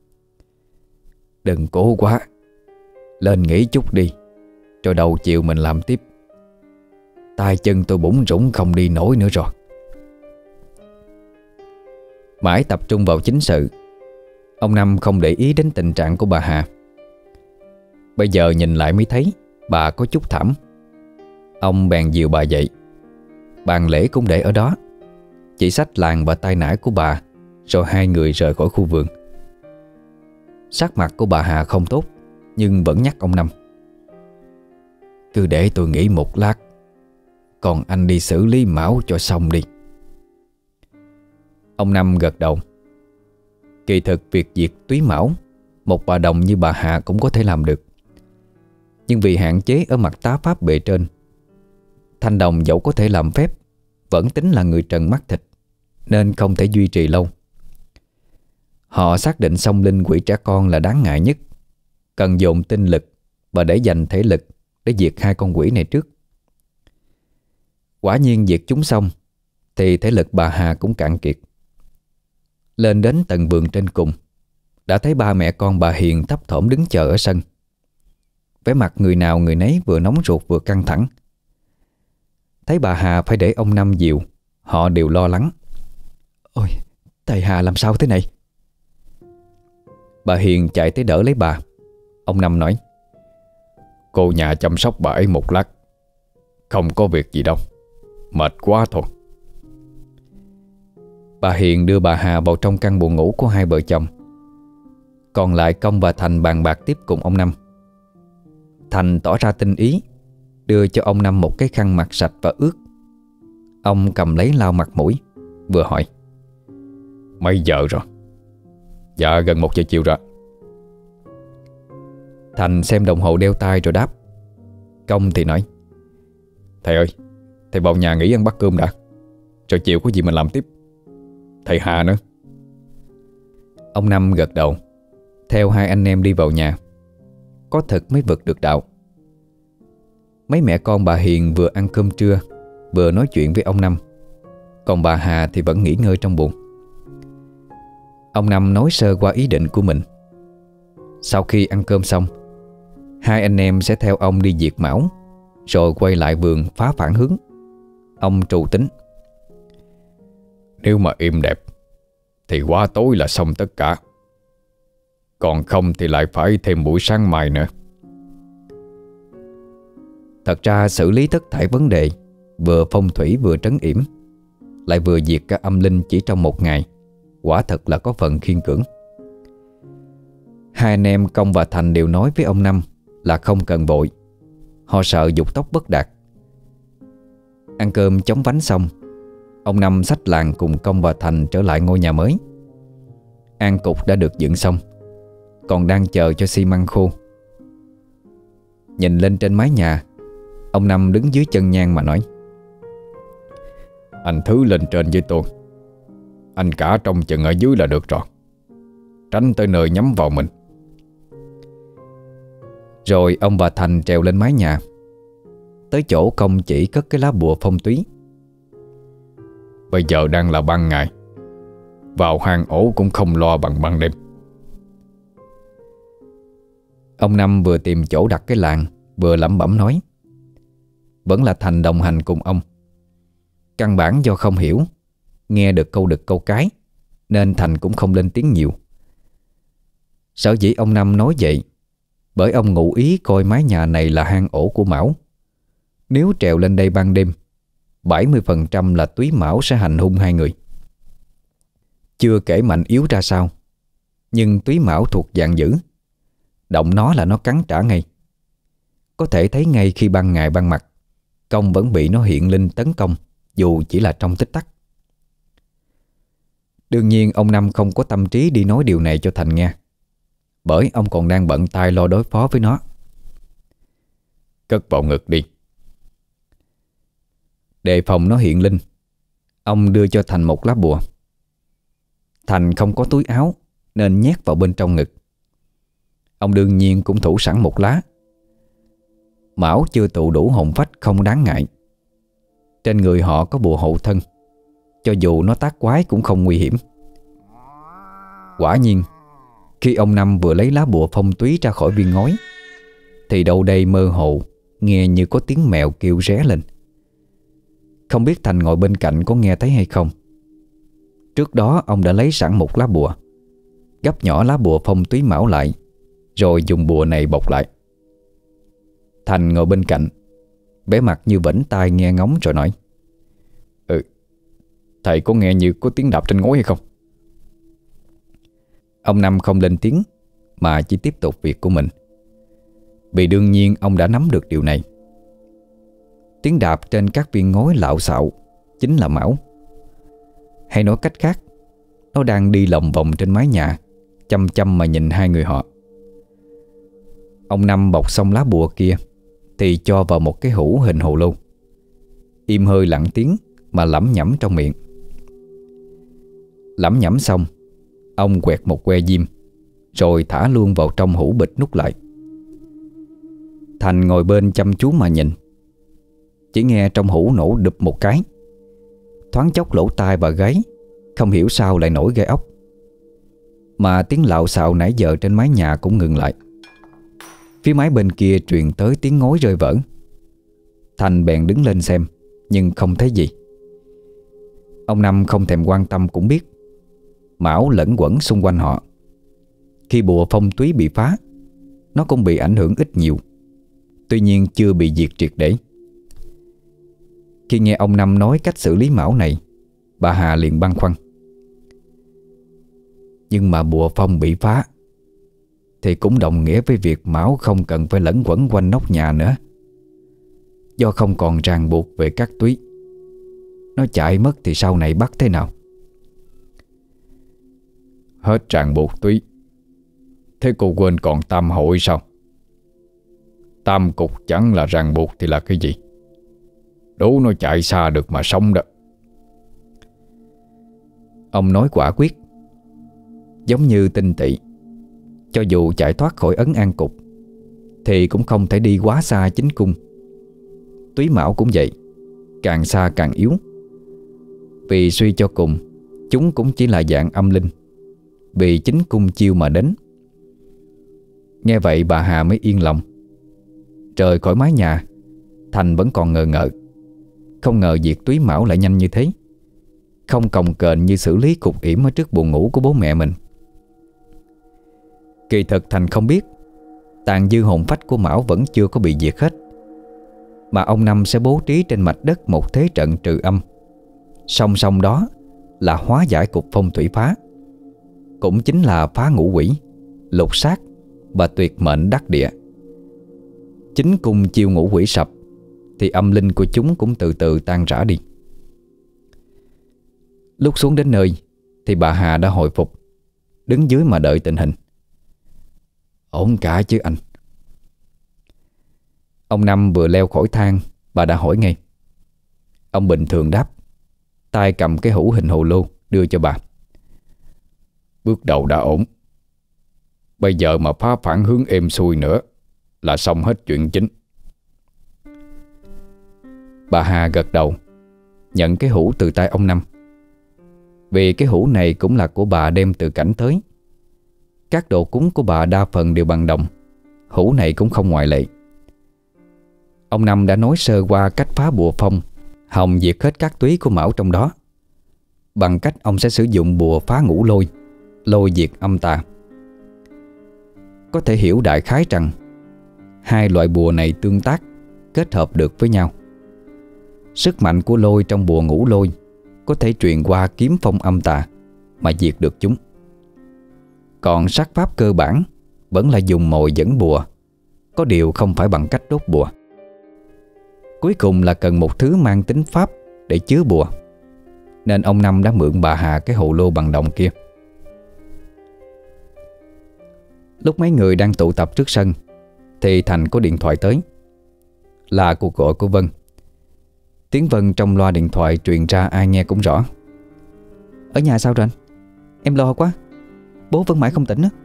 Đừng cố quá, lên nghỉ chút đi, rồi đầu chiều mình làm tiếp. Tay chân tôi bủn rủn không đi nổi nữa rồi. Mãi tập trung vào chính sự, ông Năm không để ý đến tình trạng của bà Hà. Bây giờ nhìn lại mới thấy bà có chút thảm. Ông bèn dìu bà dậy. Bàn lễ cũng để ở đó, chỉ xách làng và tay nải của bà, rồi hai người rời khỏi khu vườn. Sắc mặt của bà Hà không tốt, nhưng vẫn nhắc ông Năm: Cứ để tôi nghỉ một lát, còn anh đi xử lý mão cho xong đi. Ông Năm gật đầu. Kỳ thực việc diệt túy mão, một bà đồng như bà Hà cũng có thể làm được. Nhưng vì hạn chế ở mặt tá pháp bề trên, thanh đồng dẫu có thể làm phép vẫn tính là người trần mắt thịt, nên không thể duy trì lâu. Họ xác định song linh quỷ trẻ con là đáng ngại nhất, cần dồn tinh lực và để dành thể lực để diệt hai con quỷ này trước. Quả nhiên diệt chúng xong thì thể lực bà Hà cũng cạn kiệt. Lên đến tầng vườn trên cùng, đã thấy ba mẹ con bà Hiền thấp thỏm đứng chờ ở sân. Vẻ mặt người nào người nấy vừa nóng ruột vừa căng thẳng. Thấy bà Hà phải để ông Năm dìu, họ đều lo lắng. Ôi, thầy Hà làm sao thế này? Bà Hiền chạy tới đỡ lấy bà. Ông Năm nói: Cô nhà chăm sóc bà ấy một lát, không có việc gì đâu, mệt quá thôi. Bà Hiền đưa bà Hà vào trong căn buồng ngủ của hai vợ chồng. Còn lại Công và Thành bàn bạc tiếp cùng ông Năm. Thành tỏ ra tinh ý, đưa cho ông Năm một cái khăn mặt sạch và ướt. Ông cầm lấy lau mặt mũi, vừa hỏi: Mấy giờ rồi? Dạ gần một giờ chiều rồi. Thành xem đồng hồ đeo tay rồi đáp. Công thì nói: Thầy ơi, thầy vào nhà nghỉ ăn bát cơm đã, rồi chiều có gì mình làm tiếp. Thầy Hà nữa. Ông Năm gật đầu, theo hai anh em đi vào nhà. Có thực mới vực được đạo. Mấy mẹ con bà Hiền vừa ăn cơm trưa, vừa nói chuyện với ông Năm. Còn bà Hà thì vẫn nghỉ ngơi trong buồng. Ông Năm nói sơ qua ý định của mình. Sau khi ăn cơm xong, hai anh em sẽ theo ông đi diệt mão, rồi quay lại vườn phá phản hướng. Ông trù tính: Nếu mà im đẹp thì qua tối là xong tất cả, còn không thì lại phải thêm buổi sáng mai nữa. Thật ra xử lý tất thảy vấn đề, vừa phong thủy vừa trấn yểm, lại vừa diệt cả âm linh chỉ trong một ngày, quả thật là có phần khiên cưỡng. Hai anh em Công và Thành đều nói với ông Năm là không cần vội. Họ sợ dục tốc bất đạt. Ăn cơm chóng vánh xong, ông Năm xách làng cùng Công và Thành trở lại ngôi nhà mới. An cục đã được dựng xong, còn đang chờ cho xi măng khô. Nhìn lên trên mái nhà, ông Năm đứng dưới chân nhang mà nói: Anh thứ lên trên với tôi, anh cả trong chừng ở dưới là được rồi, tránh tới nơi nhắm vào mình. Rồi ông và Thành trèo lên mái nhà, tới chỗ Công chỉ cất cái lá bùa phong túy. Bây giờ đang là ban ngày, vào hang ổ cũng không lo bằng ban đêm. Ông Năm vừa tìm chỗ đặt cái làng, vừa lẩm bẩm nói. Vẫn là Thành đồng hành cùng ông. Căn bản do không hiểu, nghe được câu đực câu cái, nên Thành cũng không lên tiếng nhiều. Sở dĩ ông Năm nói vậy bởi ông ngụ ý coi mái nhà này là hang ổ của Mão. Nếu trèo lên đây ban đêm, bảy mươi phần trăm là túy Mão sẽ hành hung hai người. Chưa kể mạnh yếu ra sao, nhưng túy Mão thuộc dạng dữ, động nó là nó cắn trả ngay. Có thể thấy ngay khi ban ngày ban mặt, Công vẫn bị nó hiện linh tấn công, dù chỉ là trong tích tắc. Đương nhiên ông Năm không có tâm trí đi nói điều này cho Thành nghe, bởi ông còn đang bận tay lo đối phó với nó. Cất vào ngực đi. Đề phòng nó hiện linh, ông đưa cho Thành một lá bùa. Thành không có túi áo nên nhét vào bên trong ngực. Ông đương nhiên cũng thủ sẵn một lá. Mão chưa tụ đủ hồn phách không đáng ngại. Trên người họ có bùa hộ thân, cho dù nó tác quái cũng không nguy hiểm. Quả nhiên, khi ông Năm vừa lấy lá bùa phong túy ra khỏi viên ngói, thì đâu đây mơ hồ nghe như có tiếng mèo kêu ré lên. Không biết Thành ngồi bên cạnh có nghe thấy hay không. Trước đó ông đã lấy sẵn một lá bùa, gấp nhỏ lá bùa phong túy Mão lại, rồi dùng bùa này bọc lại. Thành ngồi bên cạnh, vẻ mặt như vểnh tai nghe ngóng rồi nói: Ừ, thầy có nghe như có tiếng đạp trên ngói hay không? Ông Năm không lên tiếng, mà chỉ tiếp tục việc của mình, vì đương nhiên ông đã nắm được điều này. Tiếng đạp trên các viên ngói lạo xạo chính là Mão. Hay nói cách khác, nó đang đi lòng vòng trên mái nhà, chăm chăm mà nhìn hai người họ. Ông Năm bọc xong lá bùa kia thì cho vào một cái hũ hình hồ lô, im hơi lặng tiếng mà lẩm nhẩm trong miệng. Lẩm nhẩm xong, ông quẹt một que diêm, rồi thả luôn vào trong hũ bịch nút lại. Thành ngồi bên chăm chú mà nhìn. Chỉ nghe trong hũ nổ đụp một cái. Thoáng chốc lỗ tai và gáy không hiểu sao lại nổi gai ốc. Mà tiếng lạo xạo nãy giờ trên mái nhà cũng ngừng lại. Phía mái bên kia truyền tới tiếng ngói rơi vỡ. Thành bèn đứng lên xem, nhưng không thấy gì. Ông Năm không thèm quan tâm cũng biết Mão lẫn quẩn xung quanh họ. Khi bùa phong túy bị phá, nó cũng bị ảnh hưởng ít nhiều, tuy nhiên chưa bị diệt triệt để. Khi nghe ông Năm nói cách xử lý Mão này, bà Hà liền băn khoăn. Nhưng mà bùa phong bị phá thì cũng đồng nghĩa với việc Mão không cần phải lẫn quẩn quanh nóc nhà nữa. Do không còn ràng buộc về các túy, nó chạy mất thì sau này bắt thế nào? Hết ràng buộc túy, thế cô quên còn tam hội sao? Tam cục chẳng là ràng buộc thì là cái gì? Đố nó chạy xa được mà sống đó. Ông nói quả quyết. Giống như tinh tỵ, cho dù chạy thoát khỏi ấn an cục thì cũng không thể đi quá xa chính cung. Túy Mão cũng vậy, càng xa càng yếu. Vì suy cho cùng, chúng cũng chỉ là dạng âm linh, vì chính cung chiêu mà đến. Nghe vậy bà Hà mới yên lòng. Rời khỏi mái nhà, Thành vẫn còn ngờ ngợ. Không ngờ việc Túy Mão lại nhanh như thế, không cồng kềnh như xử lý cục yểm ở trước buồng ngủ của bố mẹ mình. Kỳ thực Thành không biết tàn dư hồn phách của Mão vẫn chưa có bị diệt hết, mà ông Năm sẽ bố trí trên mạch đất một thế trận trừ âm. Song song đó là hóa giải cục phong thủy phá, cũng chính là phá ngũ quỷ, lục sát và tuyệt mệnh đắc địa. Chính cung chiêu ngũ quỷ sập thì âm linh của chúng cũng từ từ tan rã đi. Lúc xuống đến nơi thì bà Hà đã hồi phục, đứng dưới mà đợi tình hình. Ổn cả chứ anh? Ông Năm vừa leo khỏi thang, bà đã hỏi ngay. Ông bình thường đáp, tay cầm cái hũ hình hồ lô đưa cho bà. Bước đầu đã ổn. Bây giờ mà phá phản hướng êm xuôi nữa là xong hết chuyện chính. Bà Hà gật đầu, nhận cái hũ từ tay ông Năm. Vì cái hũ này cũng là của bà đem từ cảnh tới. Các đồ cúng của bà đa phần đều bằng đồng, hũ này cũng không ngoại lệ. Ông Năm đã nói sơ qua cách phá bùa phong, hòng diệt hết các túy của Mão trong đó, bằng cách ông sẽ sử dụng bùa phá ngũ lôi, lôi diệt âm tà. Có thể hiểu đại khái rằng hai loại bùa này tương tác, kết hợp được với nhau. Sức mạnh của lôi trong bùa ngũ lôi có thể truyền qua kiếm phong âm tà mà diệt được chúng. Còn sát pháp cơ bản vẫn là dùng mồi dẫn bùa, có điều không phải bằng cách đốt bùa. Cuối cùng là cần một thứ mang tính pháp để chứa bùa, nên ông Năm đã mượn bà Hà cái hồ lô bằng đồng kia. Lúc mấy người đang tụ tập trước sân thì Thành có điện thoại tới. Là cuộc gọi của Vân. Tiếng Vân trong loa điện thoại truyền ra ai nghe cũng rõ. Ở nhà sao rồi anh? Em lo quá, bố vẫn mãi không tỉnh á.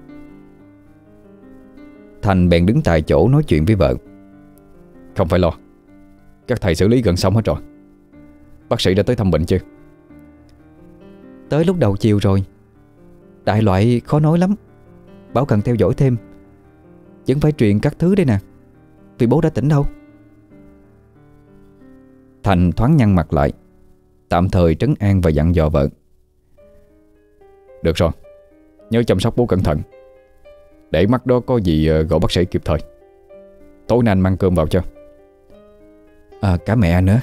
Thành bèn đứng tại chỗ nói chuyện với vợ. Không phải lo, các thầy xử lý gần xong hết rồi. Bác sĩ đã tới thăm bệnh chưa? Tới lúc đầu chiều rồi. Đại loại khó nói lắm, bảo cần theo dõi thêm. Vẫn phải truyền các thứ đây nè, vì bố đã tỉnh đâu. Thành thoáng nhăn mặt lại, tạm thời trấn an và dặn dò vợ. Được rồi, nhớ chăm sóc bố cẩn thận, để mắt đó có gì gọi bác sĩ kịp thời. Tối nay anh mang cơm vào cho. À, cả mẹ nữa.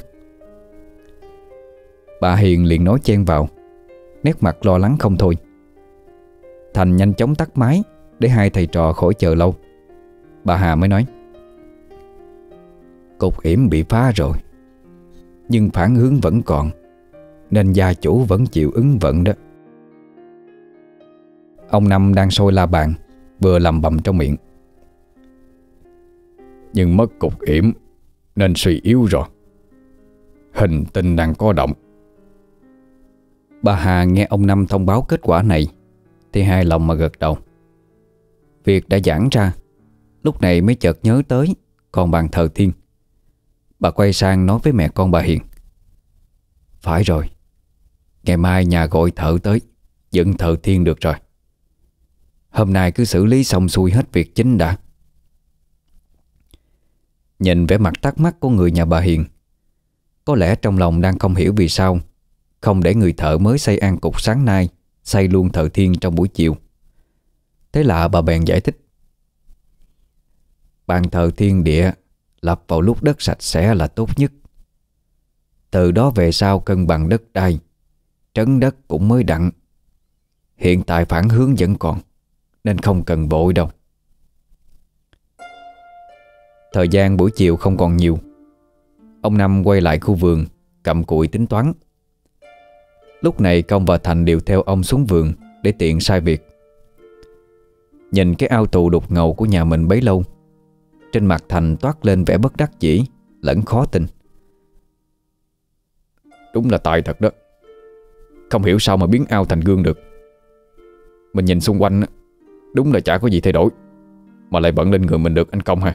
Bà Hiền liền nói chen vào, nét mặt lo lắng không thôi. Thành nhanh chóng tắt máy để hai thầy trò khỏi chờ lâu. Bà Hà mới nói. Cục yểm bị phá rồi, nhưng phản hướng vẫn còn, nên gia chủ vẫn chịu ứng vận đó. Ông Năm đang sôi la bàn, vừa lầm bầm trong miệng. Nhưng mất cục yểm nên suy yếu rồi, hình tinh đang có động. Bà Hà nghe ông Năm thông báo kết quả này thì hài lòng mà gật đầu. Việc đã giãn ra, lúc này mới chợt nhớ tới còn bàn thờ Thiên. Bà quay sang nói với mẹ con bà Hiền: Phải rồi, ngày mai nhà gọi thợ tới dựng thờ Thiên được rồi. Hôm nay cứ xử lý xong xuôi hết việc chính đã. Nhìn vẻ mặt thắc mắc của người nhà bà Hiền, có lẽ trong lòng đang không hiểu vì sao không để người thợ mới xây an cục sáng nay xây luôn thờ Thiên trong buổi chiều. Thế là bà bèn giải thích: Bàn thờ thiên địa lập vào lúc đất sạch sẽ là tốt nhất. Từ đó về sau cân bằng đất đai, trấn đất cũng mới đặng. Hiện tại phản hướng vẫn còn, nên không cần vội đâu. Thời gian buổi chiều không còn nhiều. Ông Năm quay lại khu vườn cầm cụi tính toán. Lúc này Công và Thành đều theo ông xuống vườn để tiện sai việc. Nhìn cái ao tù đục ngầu của nhà mình bấy lâu, trên mặt Thành toát lên vẻ bất đắc dĩ lẫn khó tin. Đúng là tài thật đó. Không hiểu sao mà biến ao thành gương được. Mình nhìn xung quanh đúng là chả có gì thay đổi, mà lại bận lên người mình được anh Công ha.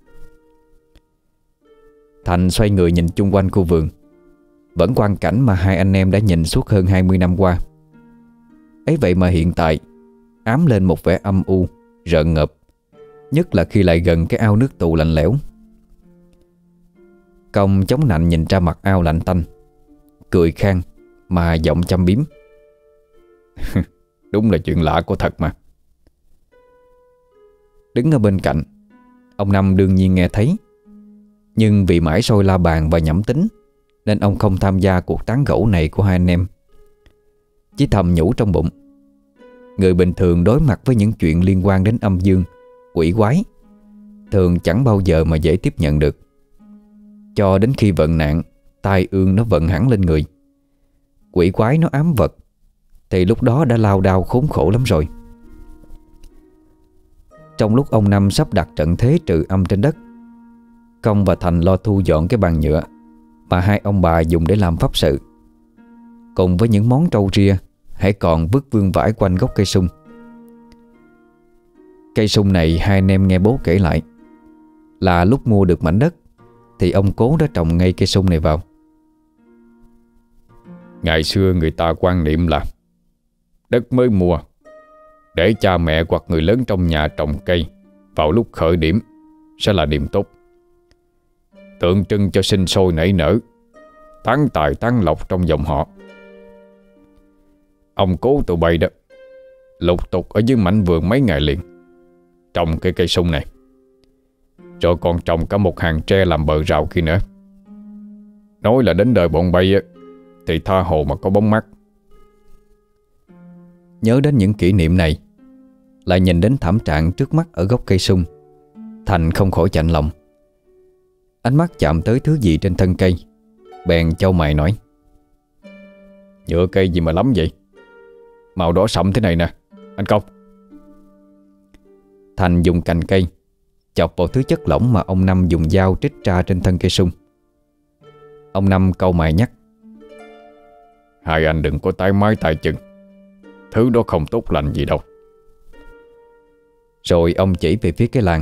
Thành xoay người nhìn chung quanh khu vườn. Vẫn quang cảnh mà hai anh em đã nhìn suốt hơn hai mươi năm qua. Ấy vậy mà hiện tại ám lên một vẻ âm u, rợn ngợp, nhất là khi lại gần cái ao nước tù lạnh lẽo. Công chống nạnh nhìn ra mặt ao lạnh tanh, cười khang mà giọng châm biếm: Đúng là chuyện lạ của thật mà. Đứng ở bên cạnh, ông Năm đương nhiên nghe thấy, nhưng vì mãi sôi la bàn và nhẩm tính nên ông không tham gia cuộc tán gẫu này của hai anh em. Chỉ thầm nhủ trong bụng: người bình thường đối mặt với những chuyện liên quan đến âm dương, quỷ quái thường chẳng bao giờ mà dễ tiếp nhận được. Cho đến khi vận nạn, tai ương nó vận hẳn lên người, quỷ quái nó ám vật, thì lúc đó đã lao đao khốn khổ lắm rồi. Trong lúc ông Năm sắp đặt trận thế trừ âm trên đất, Công và Thành lo thu dọn cái bàn nhựa mà hai ông bà dùng để làm pháp sự, cùng với những món trâu ria hãy còn vứt vương vãi quanh gốc cây sung. Cây sung này hai anh em nghe bố kể lại là lúc mua được mảnh đất thì ông Cố đã trồng ngay cây sung này vào. Ngày xưa người ta quan niệm là đất mới mua, để cha mẹ hoặc người lớn trong nhà trồng cây vào lúc khởi điểm sẽ là điểm tốt, tượng trưng cho sinh sôi nảy nở, tán tài tán lộc trong dòng họ. Ông Cố tụi bay đó lục tục ở dưới mảnh vườn mấy ngày liền trồng cây cây sung này, rồi còn trồng cả một hàng tre làm bờ rào kia nữa. Nói là đến đời bọn bay á, thì tha hồ mà có bóng mát. Nhớ đến những kỷ niệm này, lại nhìn đến thảm trạng trước mắt ở gốc cây sung, Thành không khỏi chạnh lòng. Ánh mắt chạm tới thứ gì trên thân cây, bèn chau mày nói: Nhựa cây gì mà lắm vậy? Màu đỏ sậm thế này nè, anh Công. Thành dùng cành cây chọc vào thứ chất lỏng mà ông Năm dùng dao trích ra trên thân cây sung. Ông Năm cau mày nhắc: Hai anh đừng có tay mái tay chân, thứ đó không tốt lành gì đâu. Rồi ông chỉ về phía cái làng: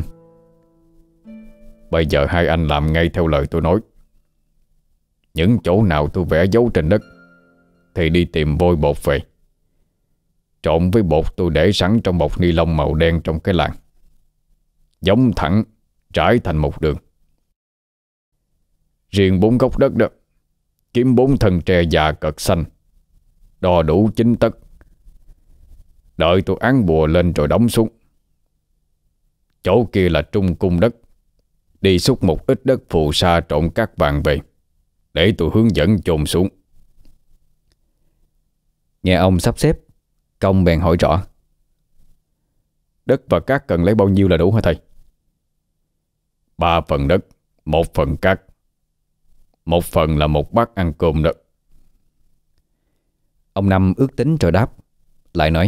Bây giờ hai anh làm ngay theo lời tôi nói. Những chỗ nào tôi vẽ dấu trên đất thì đi tìm vôi bột về, trộn với bột tôi để sẵn trong bọc ni lông màu đen trong cái làng, giống thẳng trải thành một đường. Riêng bốn gốc đất đó, kiếm bốn thân tre già cật xanh, đo đủ chín tấc. Đợi tôi án bùa lên rồi đóng xuống. Chỗ kia là trung cung đất, đi xúc một ít đất phù sa trộn cát vàng về, để tôi hướng dẫn chôn xuống. Nghe ông sắp xếp, Công bèn hỏi rõ: Đất và cát cần lấy bao nhiêu là đủ hả thầy? Ba phần đất, một phần cát. Một phần là một bát ăn cơm đó. Ông Năm ước tính rồi đáp, lại nói: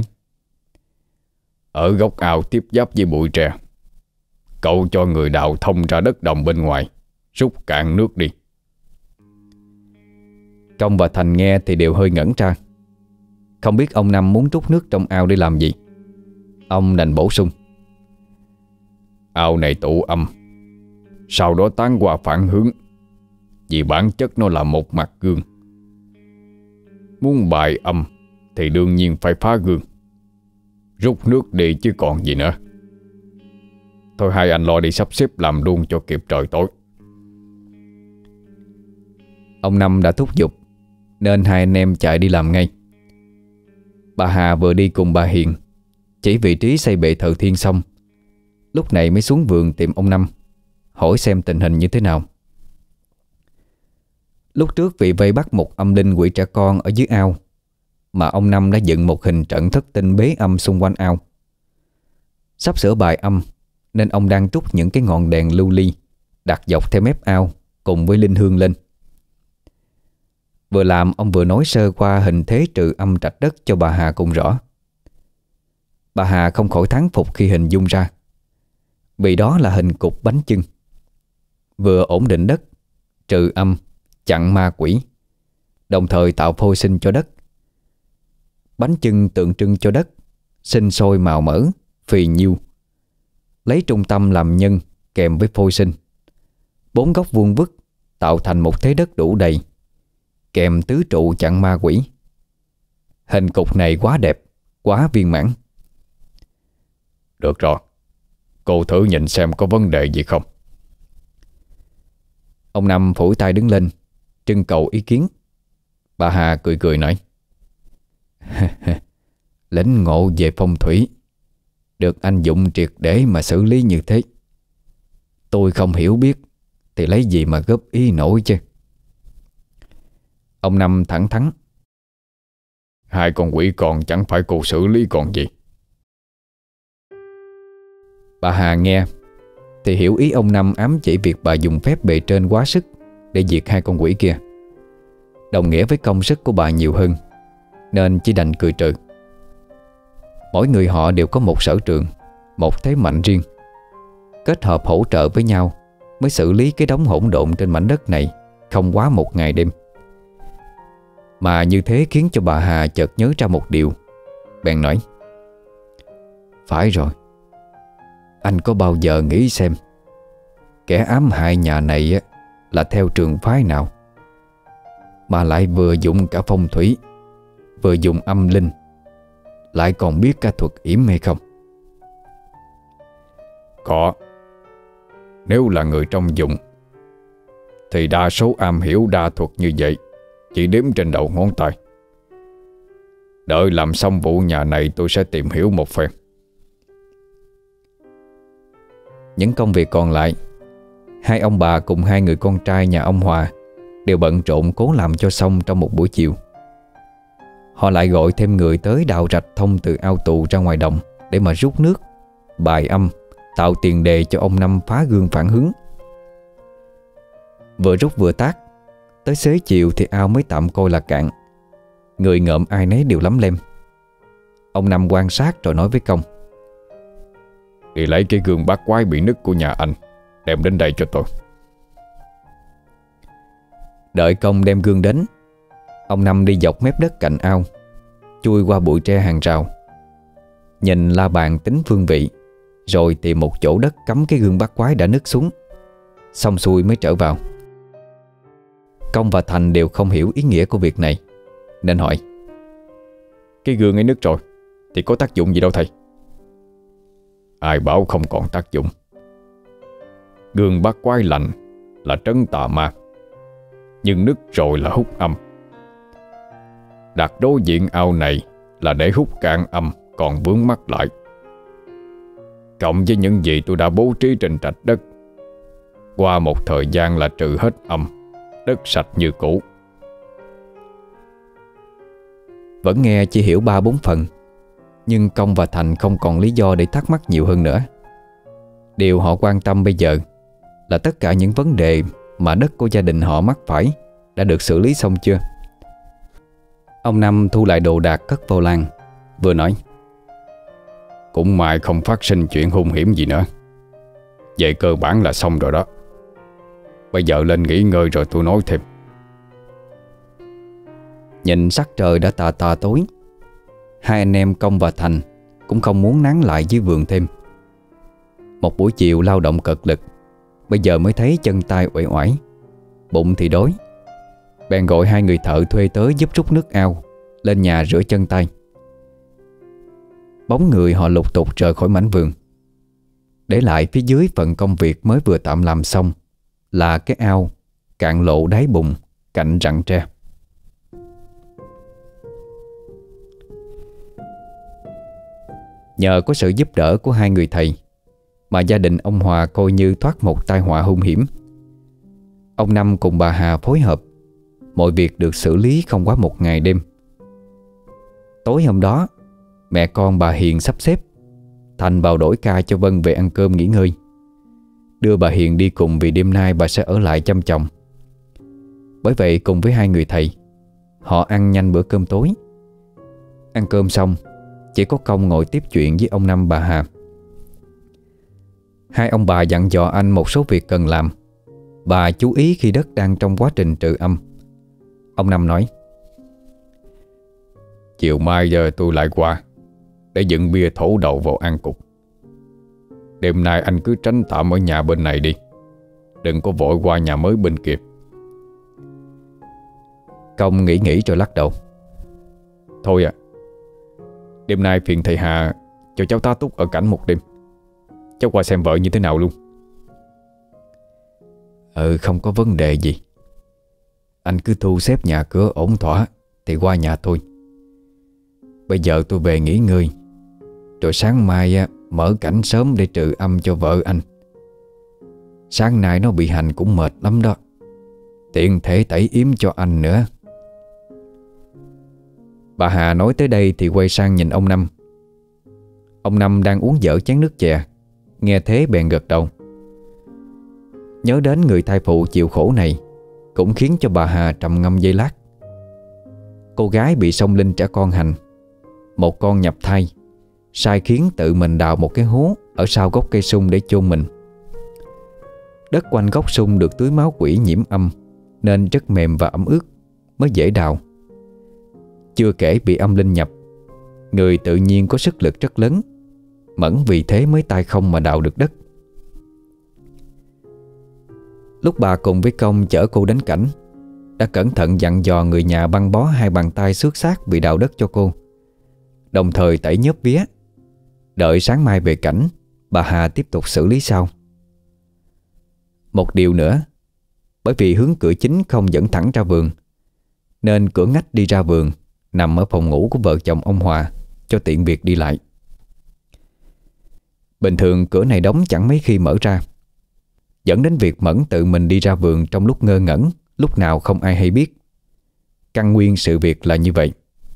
Ở góc ao tiếp giáp với bụi tre, cậu cho người đào thông ra đất đồng bên ngoài, rút cạn nước đi. Công và Thành nghe thì đều hơi ngẩn ra, không biết ông Năm muốn rút nước trong ao để làm gì. Ông đành bổ sung: Ao này tụ âm, sau đó tán qua phản hướng, vì bản chất nó là một mặt gương. Muốn bài âm thì đương nhiên phải phá gương, rút nước đi chứ còn gì nữa. Thôi hai anh lo đi sắp xếp làm luôn cho kịp trời tối. Ông Năm đã thúc giục nên hai anh em chạy đi làm ngay. Bà Hà vừa đi cùng bà Hiền chỉ vị trí xây bệ thờ thiên xong, lúc này mới xuống vườn tìm ông Năm, hỏi xem tình hình như thế nào. Lúc trước vì vây bắt một âm linh quỷ trẻ con ở dưới ao, mà ông Năm đã dựng một hình trận thất tinh bế âm xung quanh ao. Sắp sửa bài âm nên ông đang trút những cái ngọn đèn lưu ly đặt dọc theo mép ao cùng với linh hương lên. Vừa làm ông vừa nói sơ qua hình thế trừ âm trạch đất cho bà Hà cùng rõ. Bà Hà không khỏi thán phục khi hình dung ra, vì đó là hình cục bánh chưng, vừa ổn định đất, trừ âm, chặn ma quỷ, đồng thời tạo phôi sinh cho đất. Bánh chưng tượng trưng cho đất sinh sôi màu mỡ, phì nhiêu, lấy trung tâm làm nhân kèm với phôi sinh. Bốn góc vuông vức tạo thành một thế đất đủ đầy, kèm tứ trụ chặn ma quỷ. Hình cục này quá đẹp, quá viên mãn. Được rồi, cô thử nhìn xem có vấn đề gì không. Ông Năm phủi tay đứng lên trưng cầu ý kiến. Bà Hà cười cười nói: lĩnh ngộ về phong thủy, được anh dụng triệt để mà xử lý như thế. Tôi không hiểu biết thì lấy gì mà góp ý nổi chứ. Ông Năm thẳng thắn: hai con quỷ còn chẳng phải cô xử lý còn gì. Bà Hà nghe thì hiểu ý ông Năm ám chỉ việc bà dùng phép bề trên quá sức để diệt hai con quỷ kia, đồng nghĩa với công sức của bà nhiều hơn, nên chỉ đành cười trừ. Mỗi người họ đều có một sở trường, một thế mạnh riêng, kết hợp hỗ trợ với nhau mới xử lý cái đống hỗn độn trên mảnh đất này không quá một ngày đêm. Mà như thế khiến cho bà Hà chợt nhớ ra một điều, bèn nói: phải rồi, anh có bao giờ nghĩ xem kẻ ám hại nhà này á, là theo trường phái nào, mà lại vừa dùng cả phong thủy, vừa dùng âm linh, lại còn biết cả thuật yểm hay không? Có. Nếu là người trong vùng thì đa số am hiểu đa thuật như vậy chỉ đếm trên đầu ngón tay. Đợi làm xong vụ nhà này tôi sẽ tìm hiểu một phen. Những công việc còn lại, hai ông bà cùng hai người con trai nhà ông Hòa đều bận rộn cố làm cho xong trong một buổi chiều. Họ lại gọi thêm người tới đào rạch thông từ ao tù ra ngoài đồng để mà rút nước, bài âm, tạo tiền đề cho ông Năm phá gương phản hướng. Vừa rút vừa tác, tới xế chiều thì ao mới tạm coi là cạn. Người ngợm ai nấy đều lắm lem. Ông Năm quan sát rồi nói với Công: đi lấy cái gương bát quái bị nứt của nhà anh, đem đến đây cho tôi. Đợi Công đem gương đến, ông Năm đi dọc mép đất cạnh ao, chui qua bụi tre hàng rào, nhìn la bàn tính phương vị, rồi tìm một chỗ đất cắm cái gương bát quái đã nứt xuống. Xong xuôi mới trở vào. Công và Thành đều không hiểu ý nghĩa của việc này, nên hỏi: cái gương ấy nứt rồi thì có tác dụng gì đâu thầy? Ai bảo không còn tác dụng. Gương bát quái lạnh là trấn tà ma, nhưng nứt rồi là hút âm. Đặt đối diện ao này là để hút cạn âm còn vướng mắc lại. Cộng với những gì tôi đã bố trí trên trạch đất, qua một thời gian là trừ hết âm, đất sạch như cũ. Vẫn nghe chỉ hiểu ba bốn phần, nhưng Công và Thành không còn lý do để thắc mắc nhiều hơn nữa. Điều họ quan tâm bây giờ là tất cả những vấn đề mà đất của gia đình họ mắc phải đã được xử lý xong chưa. Ông Năm thu lại đồ đạc cất vào làng, vừa nói: cũng may không phát sinh chuyện hung hiểm gì nữa. Về cơ bản là xong rồi đó. Bây giờ lên nghỉ ngơi rồi tôi nói thêm. Nhìn sắc trời đã tà tà tối, hai anh em Công và Thành cũng không muốn nán lại dưới vườn thêm. Một buổi chiều lao động cật lực, bây giờ mới thấy chân tay uể oải, bụng thì đói. Bèn gọi hai người thợ thuê tới giúp rút nước ao, lên nhà rửa chân tay. Bóng người họ lục tục rời khỏi mảnh vườn, để lại phía dưới phần công việc mới vừa tạm làm xong là cái ao cạn lộ đáy bùn cạnh rặng tre. Nhờ có sự giúp đỡ của hai người thầy mà gia đình ông Hòa coi như thoát một tai họa hung hiểm. Ông Năm cùng bà Hà phối hợp, mọi việc được xử lý không quá một ngày đêm. Tối hôm đó, mẹ con bà Hiền sắp xếp, Thành vào đổi ca cho Vân về ăn cơm nghỉ ngơi, đưa bà Hiền đi cùng vì đêm nay bà sẽ ở lại chăm chồng. Bởi vậy cùng với hai người thầy, họ ăn nhanh bữa cơm tối. Ăn cơm xong, chỉ có Công ngồi tiếp chuyện với ông Năm bà Hà. Hai ông bà dặn dò anh một số việc cần làm. Bà chú ý khi đất đang trong quá trình trừ âm. Ông Năm nói: Chiều mai giờ tôi lại qua để dựng bia thổ đầu vào ăn cục. Đêm nay anh cứ tránh tạm ở nhà bên này đi, đừng có vội qua nhà mới bên kia. Công nghĩ nghĩ rồi lắc đầu: Thôi à, đêm nay phiền thầy Hà cho cháu tá túc ở Cảnh một đêm. Cháu qua xem vợ như thế nào luôn. Ừ, không có vấn đề gì. Anh cứ thu xếp nhà cửa ổn thỏa thì qua nhà tôi. Bây giờ tôi về nghỉ ngơi, rồi sáng mai á, mở cảnh sớm để trừ âm cho vợ anh. Sáng nay nó bị hành cũng mệt lắm đó, tiện thể tẩy yếm cho anh nữa. Bà Hà nói tới đây thì quay sang nhìn ông Năm. Ông Năm đang uống dở chén nước chè, nghe thế bèn gật đầu. Nhớ đến người thai phụ chịu khổ này cũng khiến cho bà Hà trầm ngâm giây lát. Cô gái bị song linh trẻ con hành, một con nhập thai, sai khiến tự mình đào một cái hố ở sau gốc cây sung để chôn mình. Đất quanh gốc sung được tưới máu quỷ nhiễm âm nên rất mềm và ẩm ướt, mới dễ đào. Chưa kể bị âm linh nhập, người tự nhiên có sức lực rất lớn, Mẫn vì thế mới tay không mà đào được đất. Lúc bà cùng với Công chở cô đến Cảnh, đã cẩn thận dặn dò người nhà băng bó hai bàn tay xước xác bị đào đất cho cô, đồng thời tẩy nhớp vía. Đợi sáng mai về Cảnh, bà Hà tiếp tục xử lý sau. Một điều nữa, bởi vì hướng cửa chính không dẫn thẳng ra vườn, nên cửa ngách đi ra vườn nằm ở phòng ngủ của vợ chồng ông Hòa, cho tiện việc đi lại. Bình thường cửa này đóng chẳng mấy khi mở ra, dẫn đến việc Mẫn tự mình đi ra vườn trong lúc ngơ ngẩn, lúc nào không ai hay biết. Căn nguyên sự việc là như vậy.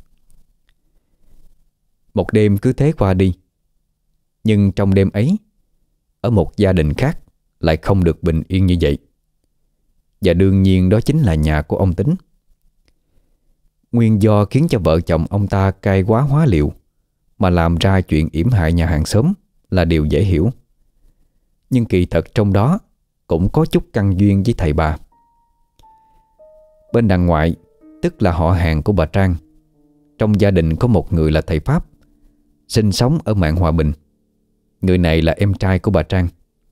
Một đêm cứ thế qua đi, nhưng trong đêm ấy, ở một gia đình khác lại không được bình yên như vậy. Và đương nhiên đó chính là nhà của ông Tính. Nguyên do khiến cho vợ chồng ông ta cai quá hóa liệu mà làm ra chuyện yểm hại nhà hàng xóm là điều dễ hiểu. Nhưng kỳ thật trong đó cũng có chút căn duyên với thầy bà. Bên đằng ngoại, tức là họ hàng của bà Trang, trong gia đình có một người là thầy Pháp, sinh sống ở Mạng Hòa Bình. Người này là em trai của bà Trang.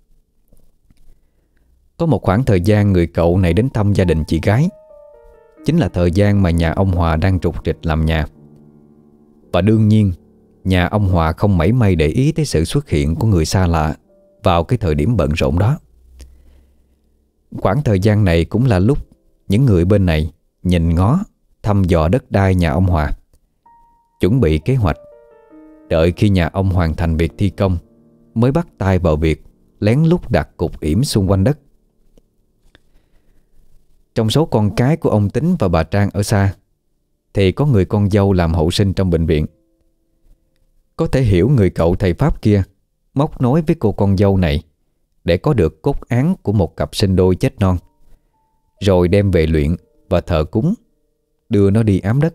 Có một khoảng thời gian người cậu này đến thăm gia đình chị gái, chính là thời gian mà nhà ông Hòa đang trục trịch làm nhà. Và đương nhiên, nhà ông Hòa không mảy may để ý tới sự xuất hiện của người xa lạ vào cái thời điểm bận rộn đó. Khoảng thời gian này cũng là lúc những người bên này nhìn ngó, thăm dò đất đai nhà ông Hòa, chuẩn bị kế hoạch, đợi khi nhà ông hoàn thành việc thi công mới bắt tay vào việc lén lút đặt cục yểm xung quanh đất. Trong số con cái của ông Tính và bà Trang ở xa thì có người con dâu làm hậu sinh trong bệnh viện. Có thể hiểu người cậu thầy Pháp kia móc nối với cô con dâu này để có được cốt án của một cặp sinh đôi chết non, rồi đem về luyện và thờ cúng, đưa nó đi ám đất.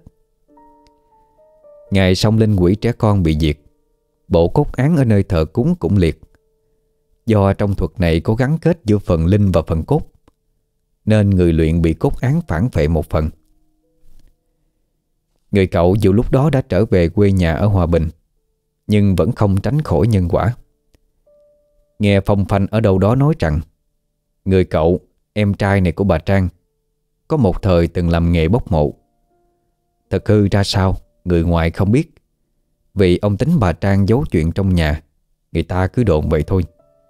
Ngày song linh quỷ trẻ con bị diệt, bộ cốt án ở nơi thờ cúng cũng liệt. Do trong thuật này có gắn kết giữa phần linh và phần cốt, nên người luyện bị cốt án phản phệ một phần. Người cậu dù lúc đó đã trở về quê nhà ở Hòa Bình, nhưng vẫn không tránh khỏi nhân quả. Nghe phong phanh ở đâu đó nói rằng Người cậu, em trai này của bà Trang, có một thời từng làm nghề bốc mộ. Thật hư ra sao người ngoài không biết, vì ông tính bà Trang giấu chuyện trong nhà, người ta cứ đồn vậy thôi.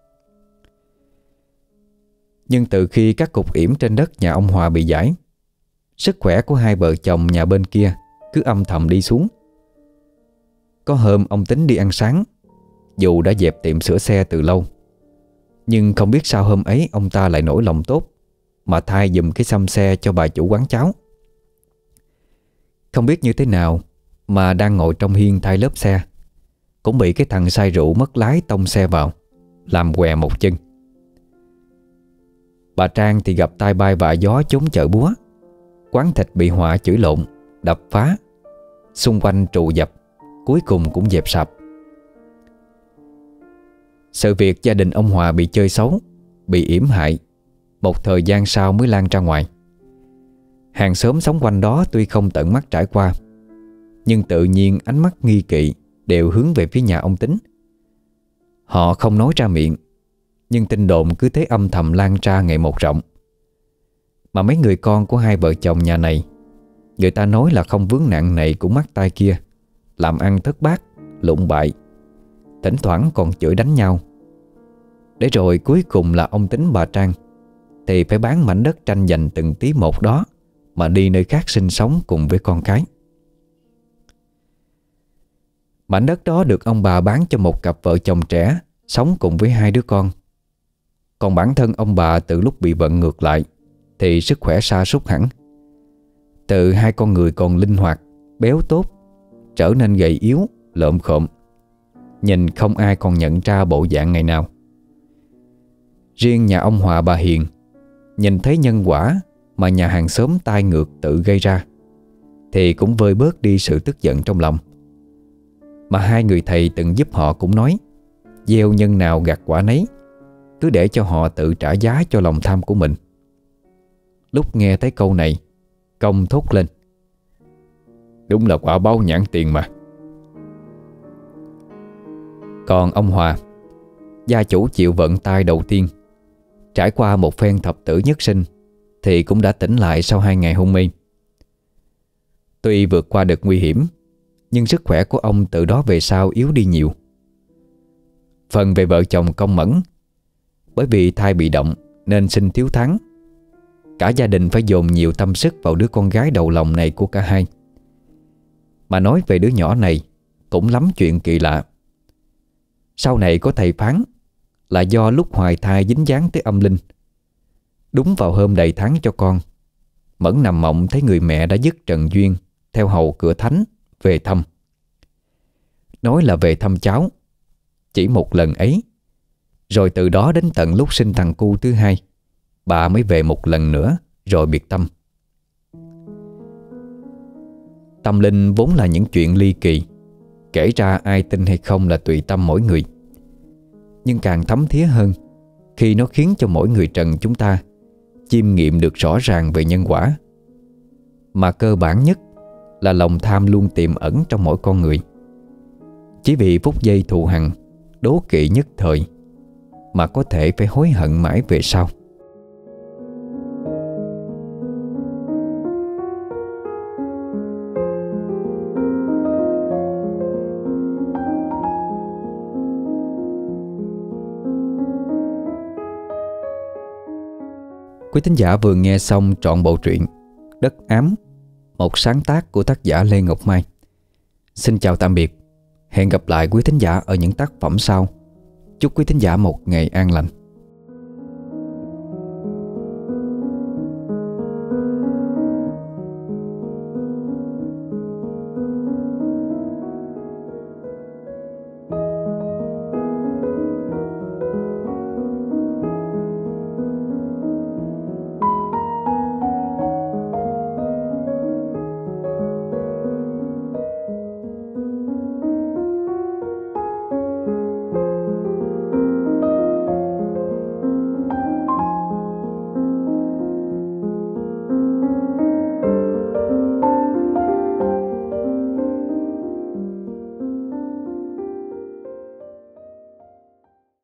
Nhưng từ khi các cục yểm trên đất nhà ông Hòa bị giãi, sức khỏe của hai vợ chồng nhà bên kia cứ âm thầm đi xuống. Có hôm ông tính đi ăn sáng, dù đã dẹp tiệm sửa xe từ lâu, nhưng không biết sao hôm ấy ông ta lại nổi lòng tốt mà thay giùm cái xăm xe cho bà chủ quán cháo. Không biết như thế nào mà đang ngồi trong hiên thay lớp xe, cũng bị cái thằng say rượu mất lái tông xe vào, làm què một chân. Bà Trang thì gặp tai bay vạ gió trốn chợ búa. Quán thịt bị Họa chửi lộn, đập phá, xung quanh trù dập, cuối cùng cũng dẹp sập. Sự việc gia đình ông Hòa bị chơi xấu, bị yểm hại, một thời gian sau mới lan ra ngoài. Hàng xóm sống quanh đó tuy không tận mắt trải qua, nhưng tự nhiên ánh mắt nghi kỵ đều hướng về phía nhà ông Tính. Họ không nói ra miệng, nhưng tin đồn cứ thế âm thầm lan ra ngày một rộng. Mà mấy người con của hai vợ chồng nhà này, người ta nói là không vướng nặng này cũng mắc tay kia, làm ăn thất bát, lụng bại, thỉnh thoảng còn chửi đánh nhau. Để rồi cuối cùng là ông Tính bà Trang thì phải bán mảnh đất tranh giành từng tí một đó mà đi nơi khác sinh sống cùng với con cái. Mảnh đất đó được ông bà bán cho một cặp vợ chồng trẻ sống cùng với hai đứa con. Còn bản thân ông bà từ lúc bị vận ngược lại thì sức khỏe sa sút hẳn. Từ hai con người còn linh hoạt, béo tốt, trở nên gầy yếu, lợm khộm, nhìn không ai còn nhận ra bộ dạng ngày nào. Riêng nhà ông Hòa bà Hiền, nhìn thấy nhân quả mà nhà hàng xóm tai ngược tự gây ra thì cũng vơi bớt đi sự tức giận trong lòng. Mà hai người thầy từng giúp họ cũng nói, gieo nhân nào gặt quả nấy, cứ để cho họ tự trả giá cho lòng tham của mình. Lúc nghe thấy câu này, Công thốt lên: đúng là quả báo nhãn tiền mà. Còn ông Hòa, gia chủ chịu vận tay đầu tiên, trải qua một phen thập tử nhất sinh thì cũng đã tỉnh lại sau hai ngày hôn mê. Tuy vượt qua được nguy hiểm, nhưng sức khỏe của ông từ đó về sau yếu đi nhiều. Phần về vợ chồng Công Mẫn, bởi vì thai bị động nên sinh thiếu tháng, cả gia đình phải dồn nhiều tâm sức vào đứa con gái đầu lòng này của cả hai. Mà nói về đứa nhỏ này cũng lắm chuyện kỳ lạ. Sau này có thầy phán là do lúc hoài thai dính dáng tới âm linh. Đúng vào hôm đầy tháng cho con, Mẫn nằm mộng thấy người mẹ đã dứt trần duyên theo hầu cửa thánh về thăm. Nói là về thăm cháu, chỉ một lần ấy. Rồi từ đó đến tận lúc sinh thằng cu thứ hai, bà mới về một lần nữa rồi biệt tâm. Tâm linh vốn là những chuyện ly kỳ, kể ra ai tin hay không là tùy tâm mỗi người. Nhưng càng thấm thía hơn khi nó khiến cho mỗi người trần chúng ta chiêm nghiệm được rõ ràng về nhân quả. Mà cơ bản nhất là lòng tham luôn tiềm ẩn trong mỗi con người. Chỉ vì phút giây thù hằn, đố kỵ nhất thời mà có thể phải hối hận mãi về sau. Quý thính giả vừa nghe xong trọn bộ truyện Đất Ám, một sáng tác của tác giả Lê Ngọc Mai. Xin chào tạm biệt. Hẹn gặp lại quý thính giả ở những tác phẩm sau. Chúc quý thính giả một ngày an lành.